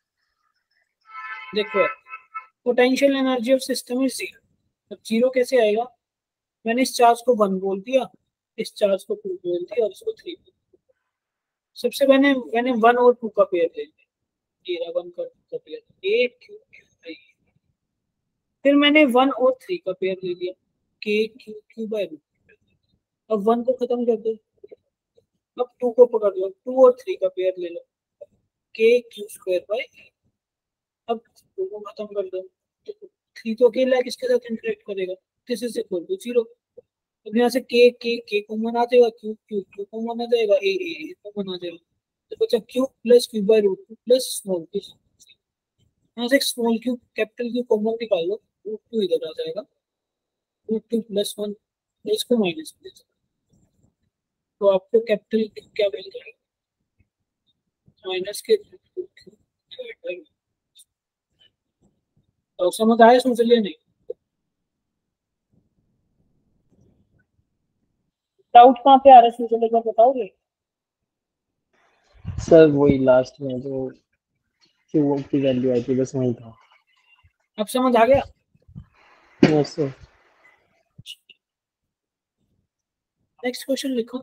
देखो potential energy of system is 0। अब 0 कैसे आएगा? मैंने इस चार्ज को 1 बोल दिया, इस चार्ज को 2 बोल दिया, और इसको 3 बोल दिया। सबसे मैंने 1 और 2 का पेयर ले लिया, 1 का 2 का पेयर, ए क्यू क्यू। फिर मैंने 1 और 3 का पेयर ले लिया, के क्यू क्यू बाय रूट। अब 1 को खत्म कर दो, अब 2 को पकड़ लो, 2 और 3 का पेयर ले लो, के क्यू स्क्वायर बाय। अब 2 को खत्म कर दो, 3 तो अकेला किसके साथ इंटरेक्ट करेगा? किसी से खोल दो 0। अब यहाँ से के कॉमन आ जाएगा, क्यू क्यू क्यू कॉमन आ जाएगा, ए कॉमन आ जाएगा, तो बचा Q plus Q by root plus small Q. यहाँ से small Q capital Q common निकाल लो, रूट टू इधर आ जाएगा, √2 + 1, इसको माइनस कर दीजिए, तो आपको कैपिटल क्या मिल जाएगा? माइनस के √2। तो समझ आया, सोच लिया? नहीं डाउट कहाँ पे आ रहा है, सोच एक बार बताओगे? सर वही लास्ट में जो क्यू की वैल्यू आई थी, बस वही था। अब समझ आ गया? Yes sir. नेक्स्ट क्वेश्चन लिखो।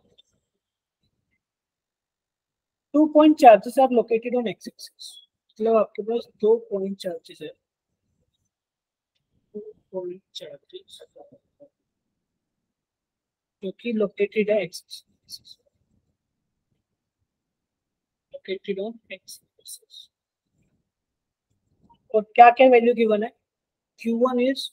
2 point charges are located on x axis. मतलब आपके पास 2 पॉइंट चार्जेस है, 2 पॉइंट चार्जेस जो कि लोकेटेड है x axis. Located on x axis. और क्या क्या वैल्यू गिवन है? Q1 इज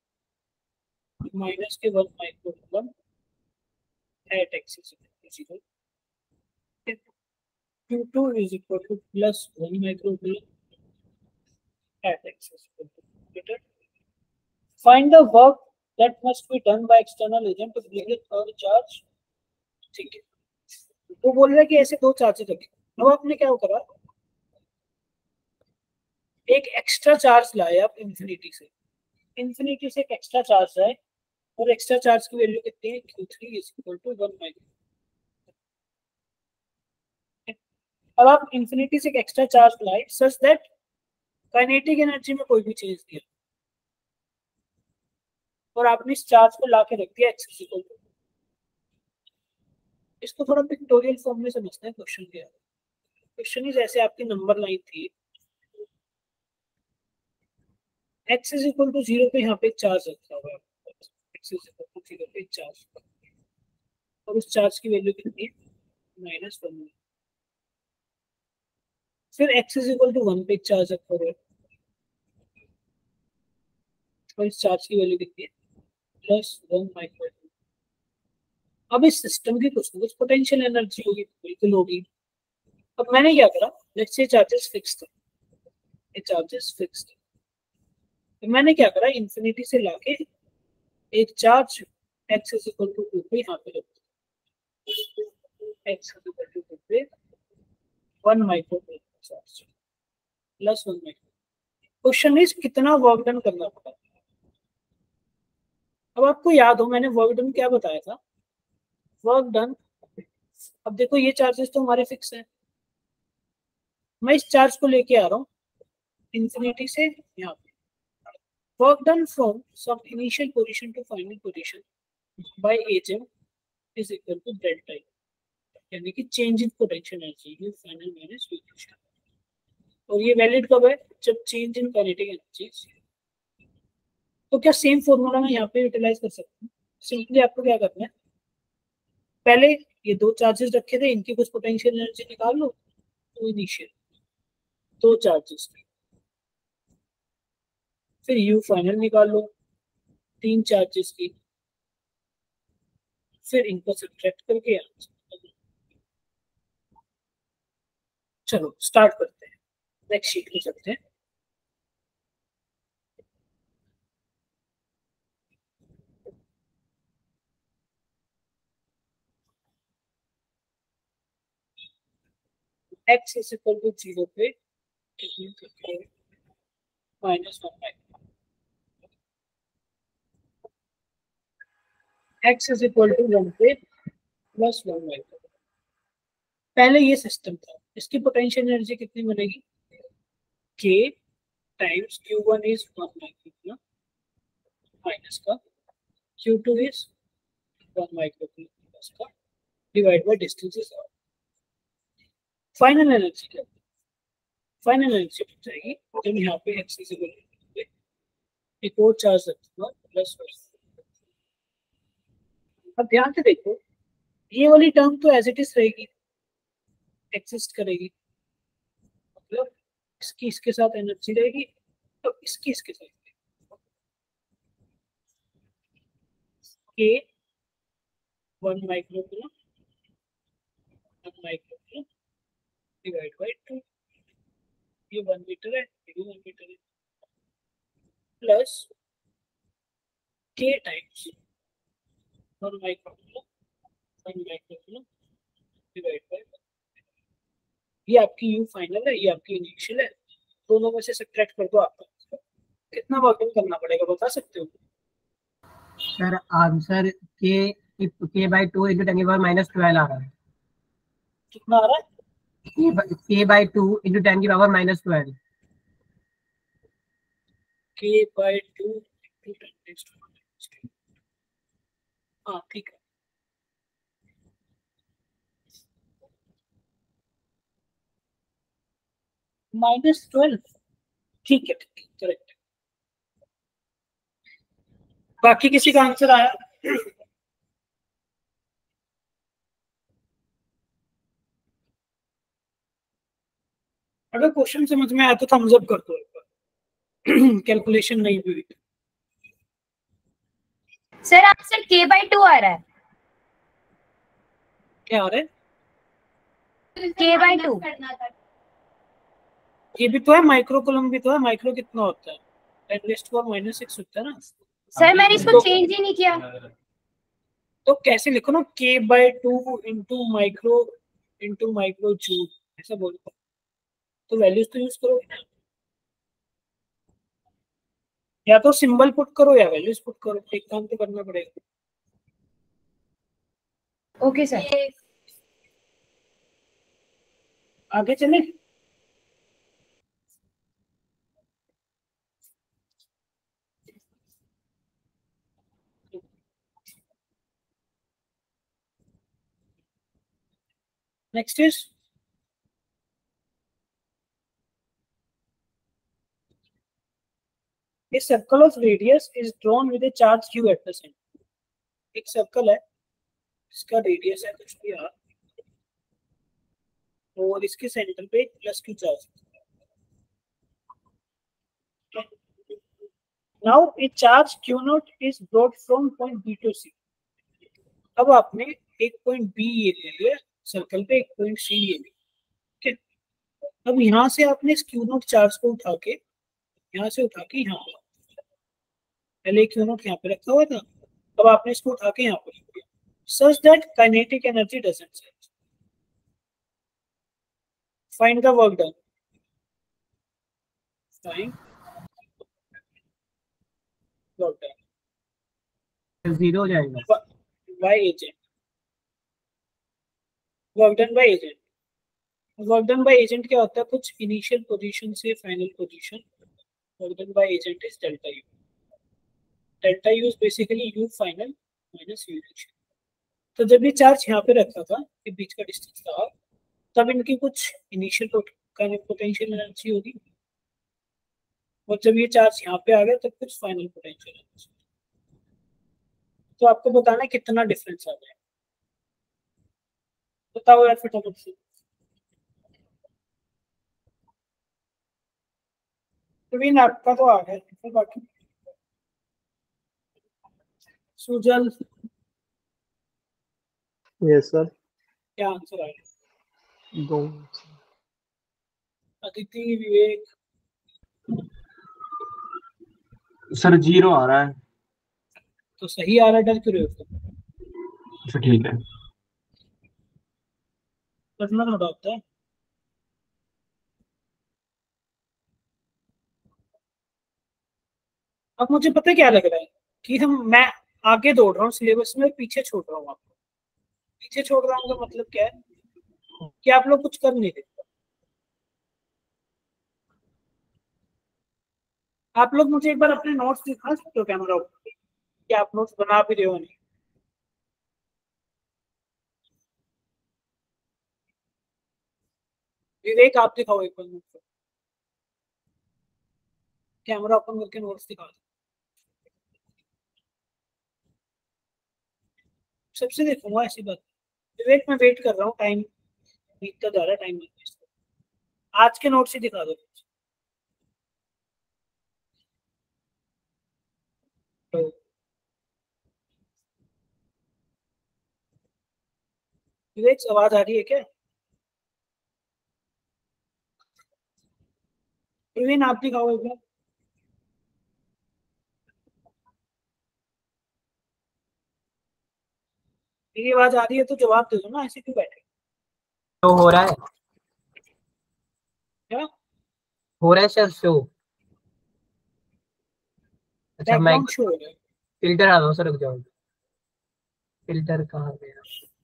माइनस के 1 microcoulomb at axis equal to 0, Q2 is equal to plus 1 microcoulomb at x is equal to greater. Find the work that must be done by external agent to bring a third charge. ठीक है, वो बोल रहा है कि ऐसे दो charges रखे। अब आपने क्या करा, एक एक्स्ट्रा चार्ज लाए आप इंफिनिटी से एक एक्स्ट्रा चार्ज लाए, और एक्स्ट्रा चार्ज की वैल्यू कितनी है? Q3 is equal to 1 micro. अब आप इंफिनिटी से एक एक्स्ट्रा चार्ज लाए सच दैट काइनेटिक एनर्जी में कोई भी चेंज नहीं है, और आपने इस चार्ज को लाके रख दिया एक्स इक्वल टू। इसको थोड़ा पिक्टोरियल फॉर्म में समझते हैं क्वेश्चन के। क्वेश्चन इज ऐसे, आपकी नंबर लाइन थी, एक्स इज इक्वल टू 0 पे यहाँ पे चार्ज रखा हुआ है, एक्स इज इक्वल टू 0 पे चार्ज, और उस चार्ज की वैल्यू कितनी है? -1। फिर एक्स इज इक्वल टू 1 पे चार्ज रखा हुआ है, और इस चार्ज की वैल्यू कितनी है? +1 माइक्रो। अब इस सिस्टम की कुछ ना कुछ पोटेंशियल एनर्जी होगी, बिल्कुल होगी। अब मैंने क्या करा, लेट्स से चार्जेस फिक्स थे, ये चार्जेस फिक्स थे, तो मैंने क्या करा, इंफिनिटी से लाके एक charge x is equal to 2 पे यहाँ पे रख दिया, एक्स इज इक्वल टू 2 पे 1 micro charge +1 micro. Question is कितना वर्क डन करना पड़ा। अब आपको याद हो मैंने वर्क डन क्या बताया था? वर्क डन, अब देखो ये चार्जेस तो हमारे फिक्स हैं, मैं इस चार्ज को लेके आ रहा हूँ इंफिनिटी से यहाँ पे। Work done from some initial position to final position by HM is equal to delta E, यानी कि change in potential energy U final minus U initial. और ये वैलिड कब है? जब चेंज इन काइनेटिक एनर्जी। तो क्या सेम फॉर्मूला मैं यहाँ पे यूटिलाइज कर सकता हूँ? सिंपली आपको क्या करना है, पहले ये दो चार्जेस रखे थे, इनकी कुछ पोटेंशियल एनर्जी निकाल लो, तो इनिशियल दो चार्जेस की, फिर यू फाइनल निकाल लो 3 चार्जेस की, फिर इनको सब्ट्रैक्ट करके आंसर। चलो स्टार्ट करते हैं, नेक्स्ट शीट में चलते हैं। x इज इक्वल टू 0 पे -1 x इज इक्वल टू 1 पे +1 माइक्रो। पहले ये सिस्टम था, इसकी पोटेंशियल एनर्जी कितनी बनेगी? k times Q1 is 1 micro minus का Q2 इज 1 माइक्रो प्लस का divide by distance is r. Final energy क्या? फाइनल एनर्जी बन जाएगी जब यहाँ पे x इज इक्वल टू एक और चार्ज रखूंगा +1। अब ध्यान से देखो, ये वाली टर्म तो एज इट इज रहेगी, एक्सिस्ट करेगी, मतलब इसकी इसके साथ एनर्जी रहेगी, तो इसकी इसके साथ के 1 माइक्रोकूलम डिवाइड बाय 2, ये 1 मीटर है, ये भी 1 मीटर है, प्लस के टाइम्स 1 माइक्रोकूलम डिवाइड बाय, ये आपकी यू फाइनल है, ये आपकी इनिशियल है, दोनों में से सब्ट्रैक्ट कर दो। आपका कितना वर्किंग करना पड़ेगा बता सकते हो? Sir answer k by 2 into 10⁻⁻12 आ रहा है। कितना आ रहा है? k by 2 into 10⁻⁻12। k by 2 into 10⁻⁻12। हाँ ठीक है, -12, ठीक है करेक्ट। बाकी किसी का आंसर आया? अगर क्वेश्चन समझ में आया तो थम्स अप कर दो, कैलकुलेशन नहीं भी हुई। सर आंसर k/2 आ रहा है। क्या आ रहा है? k/2। ये भी तो है, माइक्रो कूलम भी तो है। माइक्रो कितना होता है? 10⁻⁻6 होता है ना। सर मैंने इसको चेंज ही नहीं किया। तो कैसे लिखो ना, k/2 इंटू माइक्रो जूल, ऐसा बोलो तो वैल्यूज तो यूज करो ना। या तो सिंबल पुट करो या वैल्यूज पुट करो, एक काम तो करना पड़ेगा। Okay sir. आगे चले। Next is a circle of radius is drawn with a charge q at the center। एक सर्कल है, इसका रेडियस है कुछ भी r, और इसके सेंटर पे plus q charge. Now a charge q naught is brought from point B to C। अब आपने एक पॉइंट B ये ले लिया सर्कल पे, एक पॉइंट C ये लिया, ठीक है। अब यहाँ से आपने इस q naught चार्ज को उठा के यहाँ से उठा के यहाँ, पहले q naught यहाँ पे रखा हुआ था, अब आपने इसको उठा के यहाँ पे रख दिया, such that kinetic energy doesn't change। Find the work done। Find work done। 0 हो जाएगा। by agent। Work done by agent. Work done by agent क्या होता है? कुछ इनिशियल पोजीशन से final position. Work done by agent is delta U. Delta U is basically U final minus U initial. तो जब ये चार्ज यहाँ पे रखा था, ये बीच का डिस्टेंस था, तब इनकी कुछ इनिशियल पोटेंशियल एनर्जी होगी, और जब ये चार्ज यहाँ पे आ गया तब कुछ फाइनल पोटेंशियल एनर्जी। तो आपको बताना है कितना डिफरेंस आ जाए, बताओ यार फटाफट से। प्रवीण आपका तो आ गया, तो बाकी सुजल यस सर। क्या आंसर आया? 2। अदिति, विवेक, सर 0 आ रहा है। तो सही आ रहा है, डर क्यों रहे हो फिर? अच्छा ठीक है। करना थोड़ा होता है। अब मुझे पता क्या लग रहा है कि मैं आगे दौड़ रहा हूँ सिलेबस में, पीछे छोड़ रहा हूँ आपको। पीछे छोड़ रहा हूँ का मतलब क्या है कि आप लोग कुछ कर नहीं रहे। आप लोग मुझे एक बार अपने नोट्स दिखा सकते हो कैमरा ऊपर, कि आप नोट्स बना भी रहे हो नहीं? विवेक आप दिखाओ एक बार नोट्स, कैमरा ओपन करके नोट्स दिखा दो सबसे। देखूंगा ऐसी बात। विवेक मैं वेट कर रहा हूँ, टाइम बीतता जा रहा है, टाइम आज के नोट्स ही दिखा दो। तो विवेक आवाज आ रही है क्या? प्रवीण आप दिखाओ एक बार। मेरी आवाज आ रही है तो जवाब दे दो ना, ऐसे क्यों बैठे? तो हो रहा है, क्या हो रहा है सर शो। अच्छा मैं बैकग्राउंड शो हो रहा है? फिल्टर आ रहा हूँ सर, रुक जाओ। फिल्टर कहाँ गया?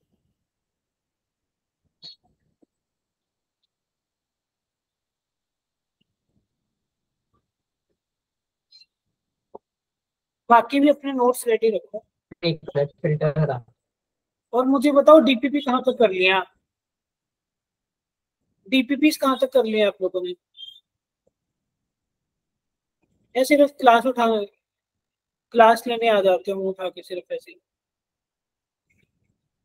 बाकी भी अपने नोट्स रेडी रखो। एक मिनट, फिल्टर हटा। और मुझे बताओ डीपीपी कहाँ तक कर लिया? डीपीपी कहाँ तक कर लिया आप लोगों ने? या सिर्फ क्लास उठा, क्लास लेने आ जाते हो उठा के सिर्फ ऐसे ही?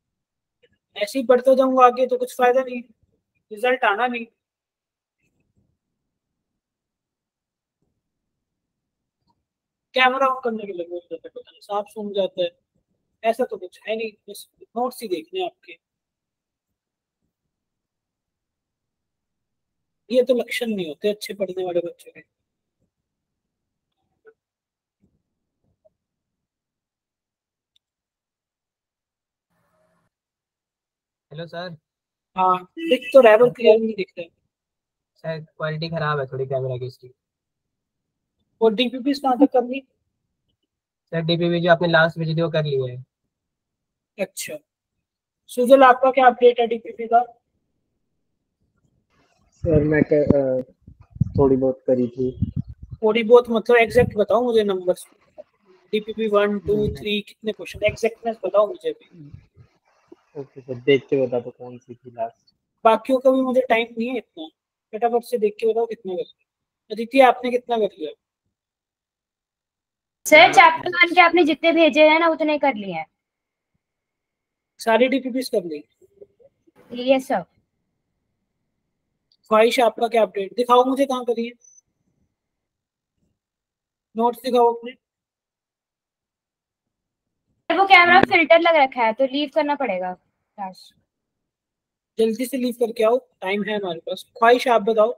ऐसे ही पढ़ता जाऊंगा आगे तो कुछ फायदा नहीं, रिजल्ट आना नहीं। कैमरा ऑन करने के लिए बोल देते, पता नहीं साफ सूम जाता है, ऐसा तो कुछ है नहीं, बस नोट्स ही देखने हैं आपके। ये तो लक्षण नहीं होते अच्छे पढ़ने वाले बच्चों के। Hello sir. हाँ दिख तो रहा है, पर क्लियर नहीं दिख रहा है। सर क्वालिटी खराब है थोड़ी कैमरा की इसकी। और डीपीपी कहाँ तक कर ली? सर डीपीपी जो आपने लास्ट वीडियो कर ली है। अच्छा सुजल, आपका क्या अपडेट है डीपीपी का? सर मैं थोड़ी बहुत करी थी। थोड़ी बहुत मतलब एग्जैक्ट बताओ मुझे नंबर्स। डीपीपी 1 2 3 कितने क्वेश्चन, एग्जैक्टनेस बताओ मुझे भी। ओके सर, देख के बता दो कौन सी थी लास्ट। बाकियों का भी मुझे टाइम नहीं है इतना, फटाफट से देख के बताओ कितना कर लिया। अदिति आपने कितना कर लिया? सर चैप्टर 1 के आपने जितने भेजे हैं ना उतने कर लिए हैं। सारी डीपीपी कर ली? Yes sir. ख्वाहिश आपका क्या अपडेट, दिखाओ मुझे कहाँ करिए, नोट्स दिखाओ अपने। वो कैमरा फिल्टर लग रखा है तो लीव करना पड़ेगा क्लास। जल्दी से लीव करके आओ, टाइम है हमारे पास। ख्वाहिश आप बताओ।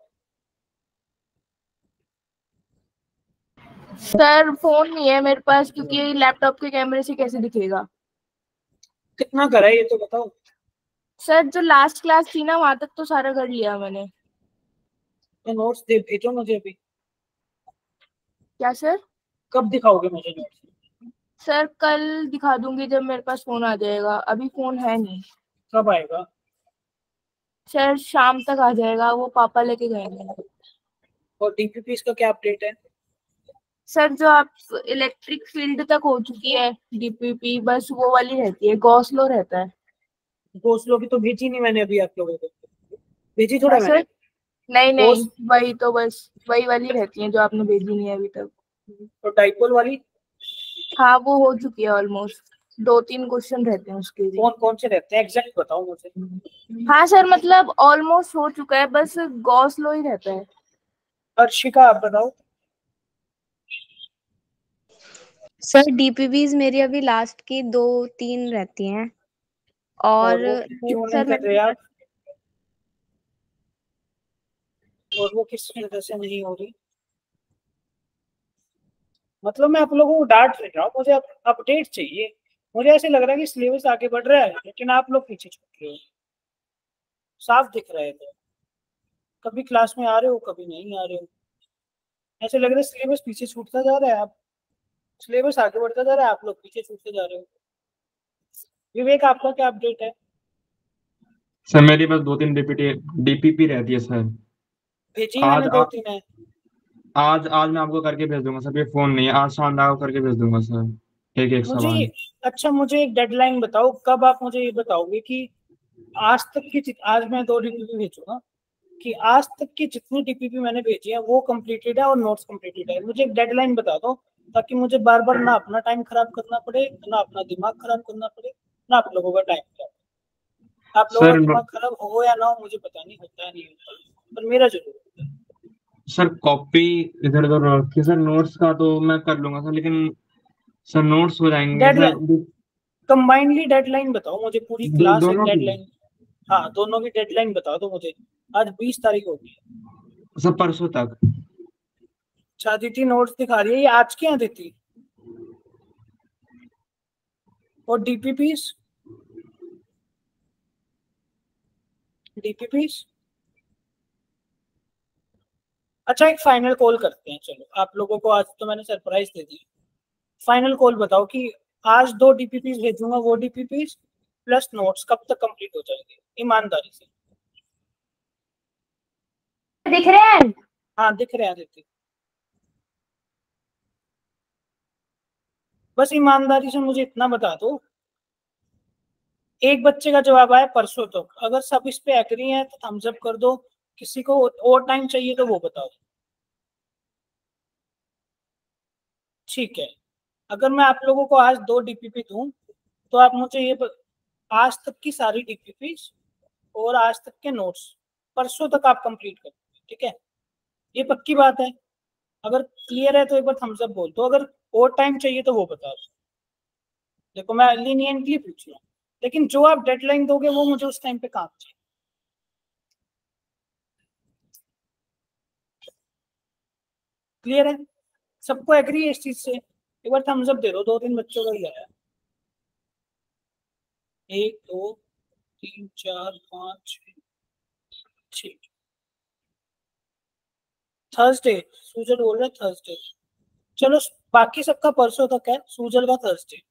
सर फोन नहीं है मेरे पास क्योंकि लैपटॉप के कैमरे से कैसे दिखेगा। कितना करा है ये तो बताओ। सर जो लास्ट क्लास थी ना वहां तक तो सारा कर लिया मैंने। तो नोट्स दे भेजो मुझे अभी। क्या सर? कब दिखाओगे मुझे नोट्स? सर कल दिखा दूंगी जब मेरे पास फोन आ जाएगा, अभी फोन है नहीं। कब आएगा? सर शाम तक आ जाएगा, वो पापा लेके गए हैं। और डीपीपी का क्या अपडेट है? सर जो आप इलेक्ट्रिक फील्ड तक हो चुकी है डीपीपी, बस वो वाली रहती है, गॉस लॉ रहता है। गोस्लो की तो भेजी नहीं मैंने अभी आप लोगों को, भेजी क्या थोड़ा मैंने। सर? नहीं नहीं, गोस वही तो बस वही वाली रहती है जो आपने भेजी नहीं है अभी तक। और डाइपोल वाली हाँ वो हो चुकी है ऑलमोस्ट, 2-3 क्वेश्चन रहते हैं उसके भी। कौन कौन से रहते हैं एग्जैक्ट बताओ मुझे। हाँ सर मतलब ऑलमोस्ट हो चुका है, बस गॉस लॉ ही रहता है। अर्शिका आप बताओ। सर डीपीबीज मेरी अभी लास्ट की 2-3 रहती हैं और और वो क्यों नहीं सर कर रहे मैंने आप? और वो किस वजह से नहीं हो रही? मतलब मैं आप लोगों को डांट नहीं रहा हूँ, मुझे अपडेट चाहिए। मुझे ऐसे लग रहा है कि सिलेबस आगे बढ़ रहा है लेकिन आप लोग पीछे छूट रहे हो, साफ दिख रहा है। तो कभी क्लास में आ रहे हो कभी नहीं आ रहे हो, ऐसे लग रहा है सिलेबस पीछे छूटता जा रहा है, आप सिलेबस आगे बढ़ता जा रहा है, आप लोग पीछे छूटते जा रहे हो। विवेक आपका क्या अपडेट है? सर मेरी बस 2-3 डीपीपी रहती है सर। भेजी आज मैंने 2-3 है। आज मैं आपको करके भेज दूंगा सर, ये फोन नहीं है, आज शाम में आपको करके भेज दूंगा सर, एक एक मुझे सवाल। अच्छा मुझे एक डेडलाइन बताओ, कब आप मुझे ये बताओगे कि आज तक की आज मैं 2 डीपीपी भेजूंगा कि आज तक की जितनी डीपीपी मैंने भेजी है वो कंप्लीटेड है और नोट्स कंप्लीटेड है। मुझे एक डेडलाइन बता दो ताकि मुझे बार बार ना अपना टाइम खराब करना पड़े, ना अपना दिमाग खराब करना पड़े, ना आप लोगों का टाइम खराब। आप लोगों का सर दिमाग खराब हो या ना हो मुझे पता नहीं, होता है नहीं होता, पर मेरा जरूर होता है। सर कॉपी इधर उधर रखी सर, नोट्स का तो मैं कर लूंगा सर, लेकिन सर नोट्स हो जाएंगे सर। डेडलाइन कंबाइंडली डेडलाइन बताओ मुझे, पूरी क्लास एक दोनों की डेडलाइन। हाँ दोनों की डेडलाइन बता दो मुझे। आज 20 तारीख हो गई है। सर परसों तक। अच्छा अदिति नोट्स दिखा रही है, ये आज की अदिति। और डीपीपीस डीपीपीस अच्छा एक फाइनल कॉल करते हैं, चलो आप लोगों को आज तो मैंने सरप्राइज दे दी। फाइनल कॉल बताओ कि आज 2 डीपीपीस भेजूंगा, वो डीपीपीस प्लस नोट्स कब तक कंप्लीट हो जाएंगे ईमानदारी से? दिख रहे हैं? हाँ दिख रहे हैं अदिति, बस ईमानदारी से मुझे इतना बता दो। एक बच्चे का जवाब आया परसों तक, अगर सब इस पे एग्री हैं तो थम्स अप कर दो, किसी को और टाइम चाहिए तो वो बताओ। ठीक है, अगर मैं आप लोगों को आज 2 डीपीपी दूं तो आप मुझे आज तक की सारी डीपीपी और आज तक के नोट्स परसों तक आप कंप्लीट कर, ठीक है? ये पक्की बात है। अगर क्लियर है तो एक बार थम्स अप बोल दो, अगर और टाइम चाहिए तो वो बता दो। देखो मैं लीनियंटली पूछ रहा हूँ, लेकिन जो आप डेडलाइन दोगे वो मुझे उस टाइम पे काम चाहिए। क्लियर है, सबको एग्री है इस चीज से? एक बार थम्स अप दे दो, 2-3 बच्चों का ही आया। 1 2 3 4 5 6। थर्सडे, सूजल बोल रहा है थर्सडे। चलो बाकी सबका परसों तक है, सूजल का थर्सडे।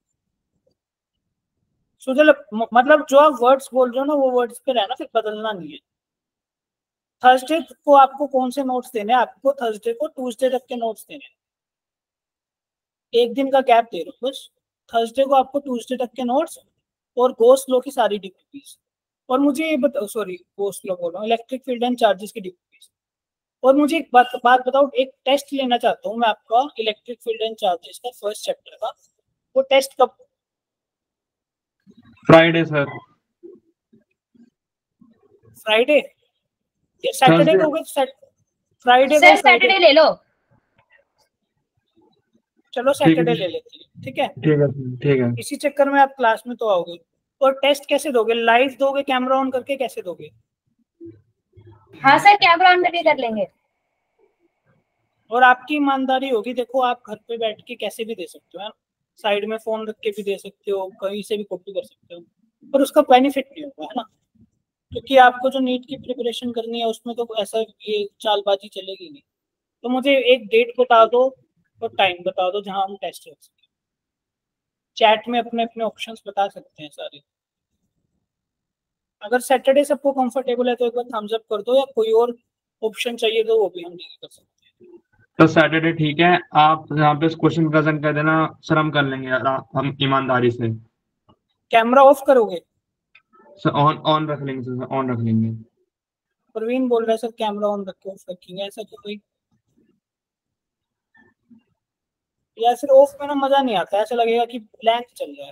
सूजल मतलब जो आप वर्ड्स बोल रहे हो ना वो वर्ड्स पे रहना, फिर बदलना नहीं है। थर्सडे को आपको कौन से नोट्स देने हैं? आपको थर्सडे को ट्यूसडे तक के नोट्स देने हैं, एक दिन का गैप दे रहे हो बस। थर्सडे को आपको ट्यूसडे तक के नोट्स और गोस्ट लॉ की सारी डीपीपीज। और मुझे ये बताओ, सॉरी गोस्ट लॉ बोल रहा हूँ, इलेक्ट्रिक फील्ड एंड चार्जेस की डीपीपीज। और मुझे एक बात बताओ, एक टेस्ट लेना चाहता हूँ मैं आपका इलेक्ट्रिक फील्ड एंड चार्जेस का फर्स्ट चैप्टर का। वो टेस्ट कब? Friday sir. फ्राइडे या सैटरडे को होगा? फ्राइडे सर को फ्राइडे, सैटरडे ले लो। चलो सैटरडे ले लेते हैं, ठीक है। ठीक है। इसी चक्कर में आप क्लास में तो आओगे। और टेस्ट कैसे दोगे? लाइव दोगे कैमरा ऑन करके? कैसे दोगे? हाँ सर कैमरा ऑन करके कर लेंगे। और आपकी ईमानदारी होगी, देखो आप घर पे बैठ के कैसे भी दे सकते हो, है ना, साइड में फोन रख के भी दे सकते हो, कहीं से भी कॉपी कर सकते हो, पर उसका बेनिफिट नहीं होगा, है ना, क्योंकि आपको जो नीट की प्रिपरेशन करनी है उसमें तो ऐसा ये चालबाजी चलेगी नहीं। तो मुझे एक डेट बता दो और टाइम बता दो जहां हम टेस्ट रख सकें। चैट में अपने अपने ऑप्शंस बता सकते हैं सारे। अगर सैटरडे सबको कंफर्टेबल है तो एक बार थम्स अप कर दो, या कोई और ऑप्शन चाहिए तो वो भी हम डील कर सकते हैं। तो सैटरडे ठीक है, आप यहाँ पे क्वेश्चन प्रेजेंट कर देना सर, हम कर लेंगे यार, हम ईमानदारी से। कैमरा ऑफ करोगे? सर ऑन ऑन रख लेंगे सर, ऑन रख लेंगे। प्रवीण बोल रहा है सर कैमरा ऑन रख के ऑफ रखेंगे, ऐसा तो कोई, या फिर ऑफ में ना मजा नहीं आता, ऐसा लगेगा कि ब्लैंक चल रहा है।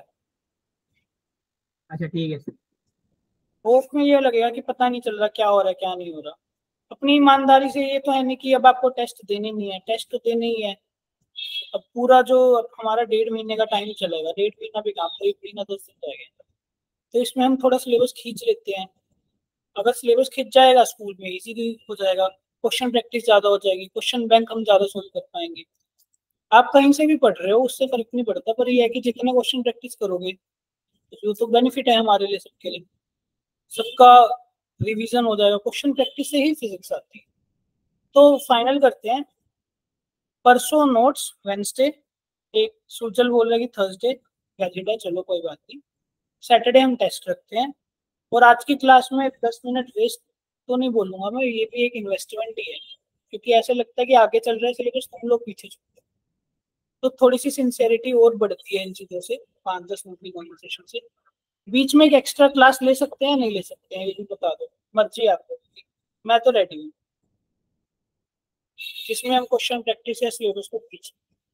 अच्छा ठीक है सर। ऑफ में ये लगेगा कि पता नहीं चल रहा क्या हो रहा है क्या नहीं हो रहा। अपनी ईमानदारी से ये तो है नहीं कि अब आपको टेस्ट देने नहीं है, टेस्ट तो देने ही है। अब पूरा जो अब हमारा 1.5 महीने का टाइम चलेगा, 1.5 महीना भी काम, 1 महीना 10 दिन रह गए, तो इसमें हम थोड़ा सिलेबस खींच लेते हैं। अगर सिलेबस खिंच जाएगा स्कूल में इजीली हो जाएगा, क्वेश्चन प्रैक्टिस ज्यादा हो जाएगी, क्वेश्चन बैंक हम ज्यादा सोल्व कर पाएंगे। आप कहीं से भी पढ़ रहे हो उससे फर्क नहीं पड़ता, पर यह है कि जितने क्वेश्चन प्रैक्टिस करोगे जो तो बेनिफिट है हमारे लिए, सबके लिए, सबका रिवीजन हो जाएगा। क्वेश्चन प्रैक्टिस से ही फिजिक्स आती है। तो फाइनल करते हैं, परसों नोट्स वेंसडे, एक सुजल बोल रहा है कि थर्सडे वैलिड है, चलो कोई बात नहीं। सैटरडे हम टेस्ट रखते हैं। और आज की क्लास में 10 मिनट वेस्ट तो नहीं बोलूंगा मैं, ये भी एक इन्वेस्टमेंट ही है, क्योंकि ऐसा लगता है कि आगे चल रहा है सिलेबस, तुम लोग पीछे छूट रहे हो। तो थोड़ी सी सिंसियरिटी और बढ़ती है इन चीजों से, 5-10 मिनट की कॉन्वर्सेशन से। बीच में एक एक्स्ट्रा क्लास ले सकते हैं नहीं ले सकते हैं ये भी बता दो, मर्जी आपको, मैं तो रेडी हूँ, जिसमें हम क्वेश्चन प्रैक्टिस या सिलेबस को खींच।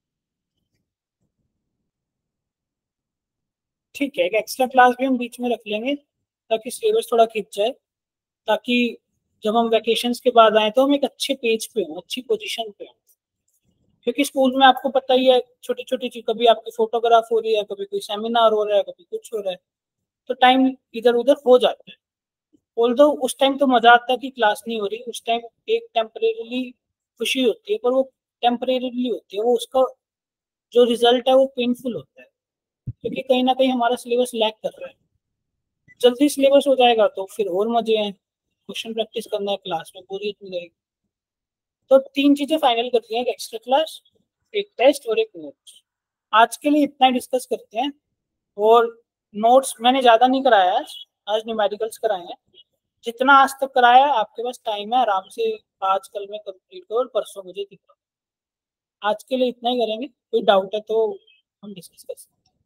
ठीक है, एक एक्स्ट्रा क्लास भी हम बीच में रख लेंगे ताकि सिलेबस थोड़ा खींच जाए, ताकि जब हम वैकेशंस के बाद आए तो हम एक अच्छे पेज पे हों, अच्छी पोजीशन पे हों। क्योंकि स्कूल में आपको पता ही है छोटी छोटी चीज, कभी आपकी फोटोग्राफ हो रही है, कभी कोई सेमिनार हो रहा है, कभी कुछ हो रहा है, तो टाइम इधर उधर हो जाता है। ऑल्दो उस टाइम तो मजा आता है कि क्लास नहीं हो रही, उस टाइम एक टेम्परेरीली खुशी होती है, पर वो टेम्परेरीली होती है, वो उसका जो रिजल्ट है वो पेनफुल होता है, क्योंकि कहीं ना कहीं हमारा सिलेबस लैग कर रहा है। जल्दी सिलेबस हो जाएगा तो फिर और मजे हैं, क्वेश्चन प्रैक्टिस करना है, क्लास में बोरियत नहीं रहेगी। तो 3 चीजें फाइनल करती हैं, एक एक्स्ट्रा क्लास, एक टेस्ट और एक नोट्स। आज के लिए इतना डिस्कस करते हैं। और नोट्स मैंने ज्यादा नहीं कराया आज न्यूमेरिकल्स कराए हैं, जितना आज तक कराया है। आपके पास टाइम है, आराम से आज कल में कंप्लीट करो और परसों मुझे दिखाओ। आज के लिए इतना ही करेंगे, कोई डाउट है तो हम डिस्कस कर सकते हैं,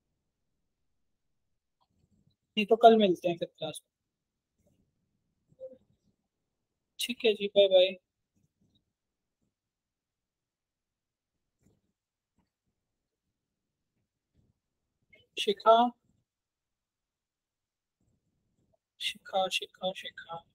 नहीं तो कल मिलते हैं फिर क्लास में। ठीक है जी, बाय बाय। शिखा शिखा शिखा शिखा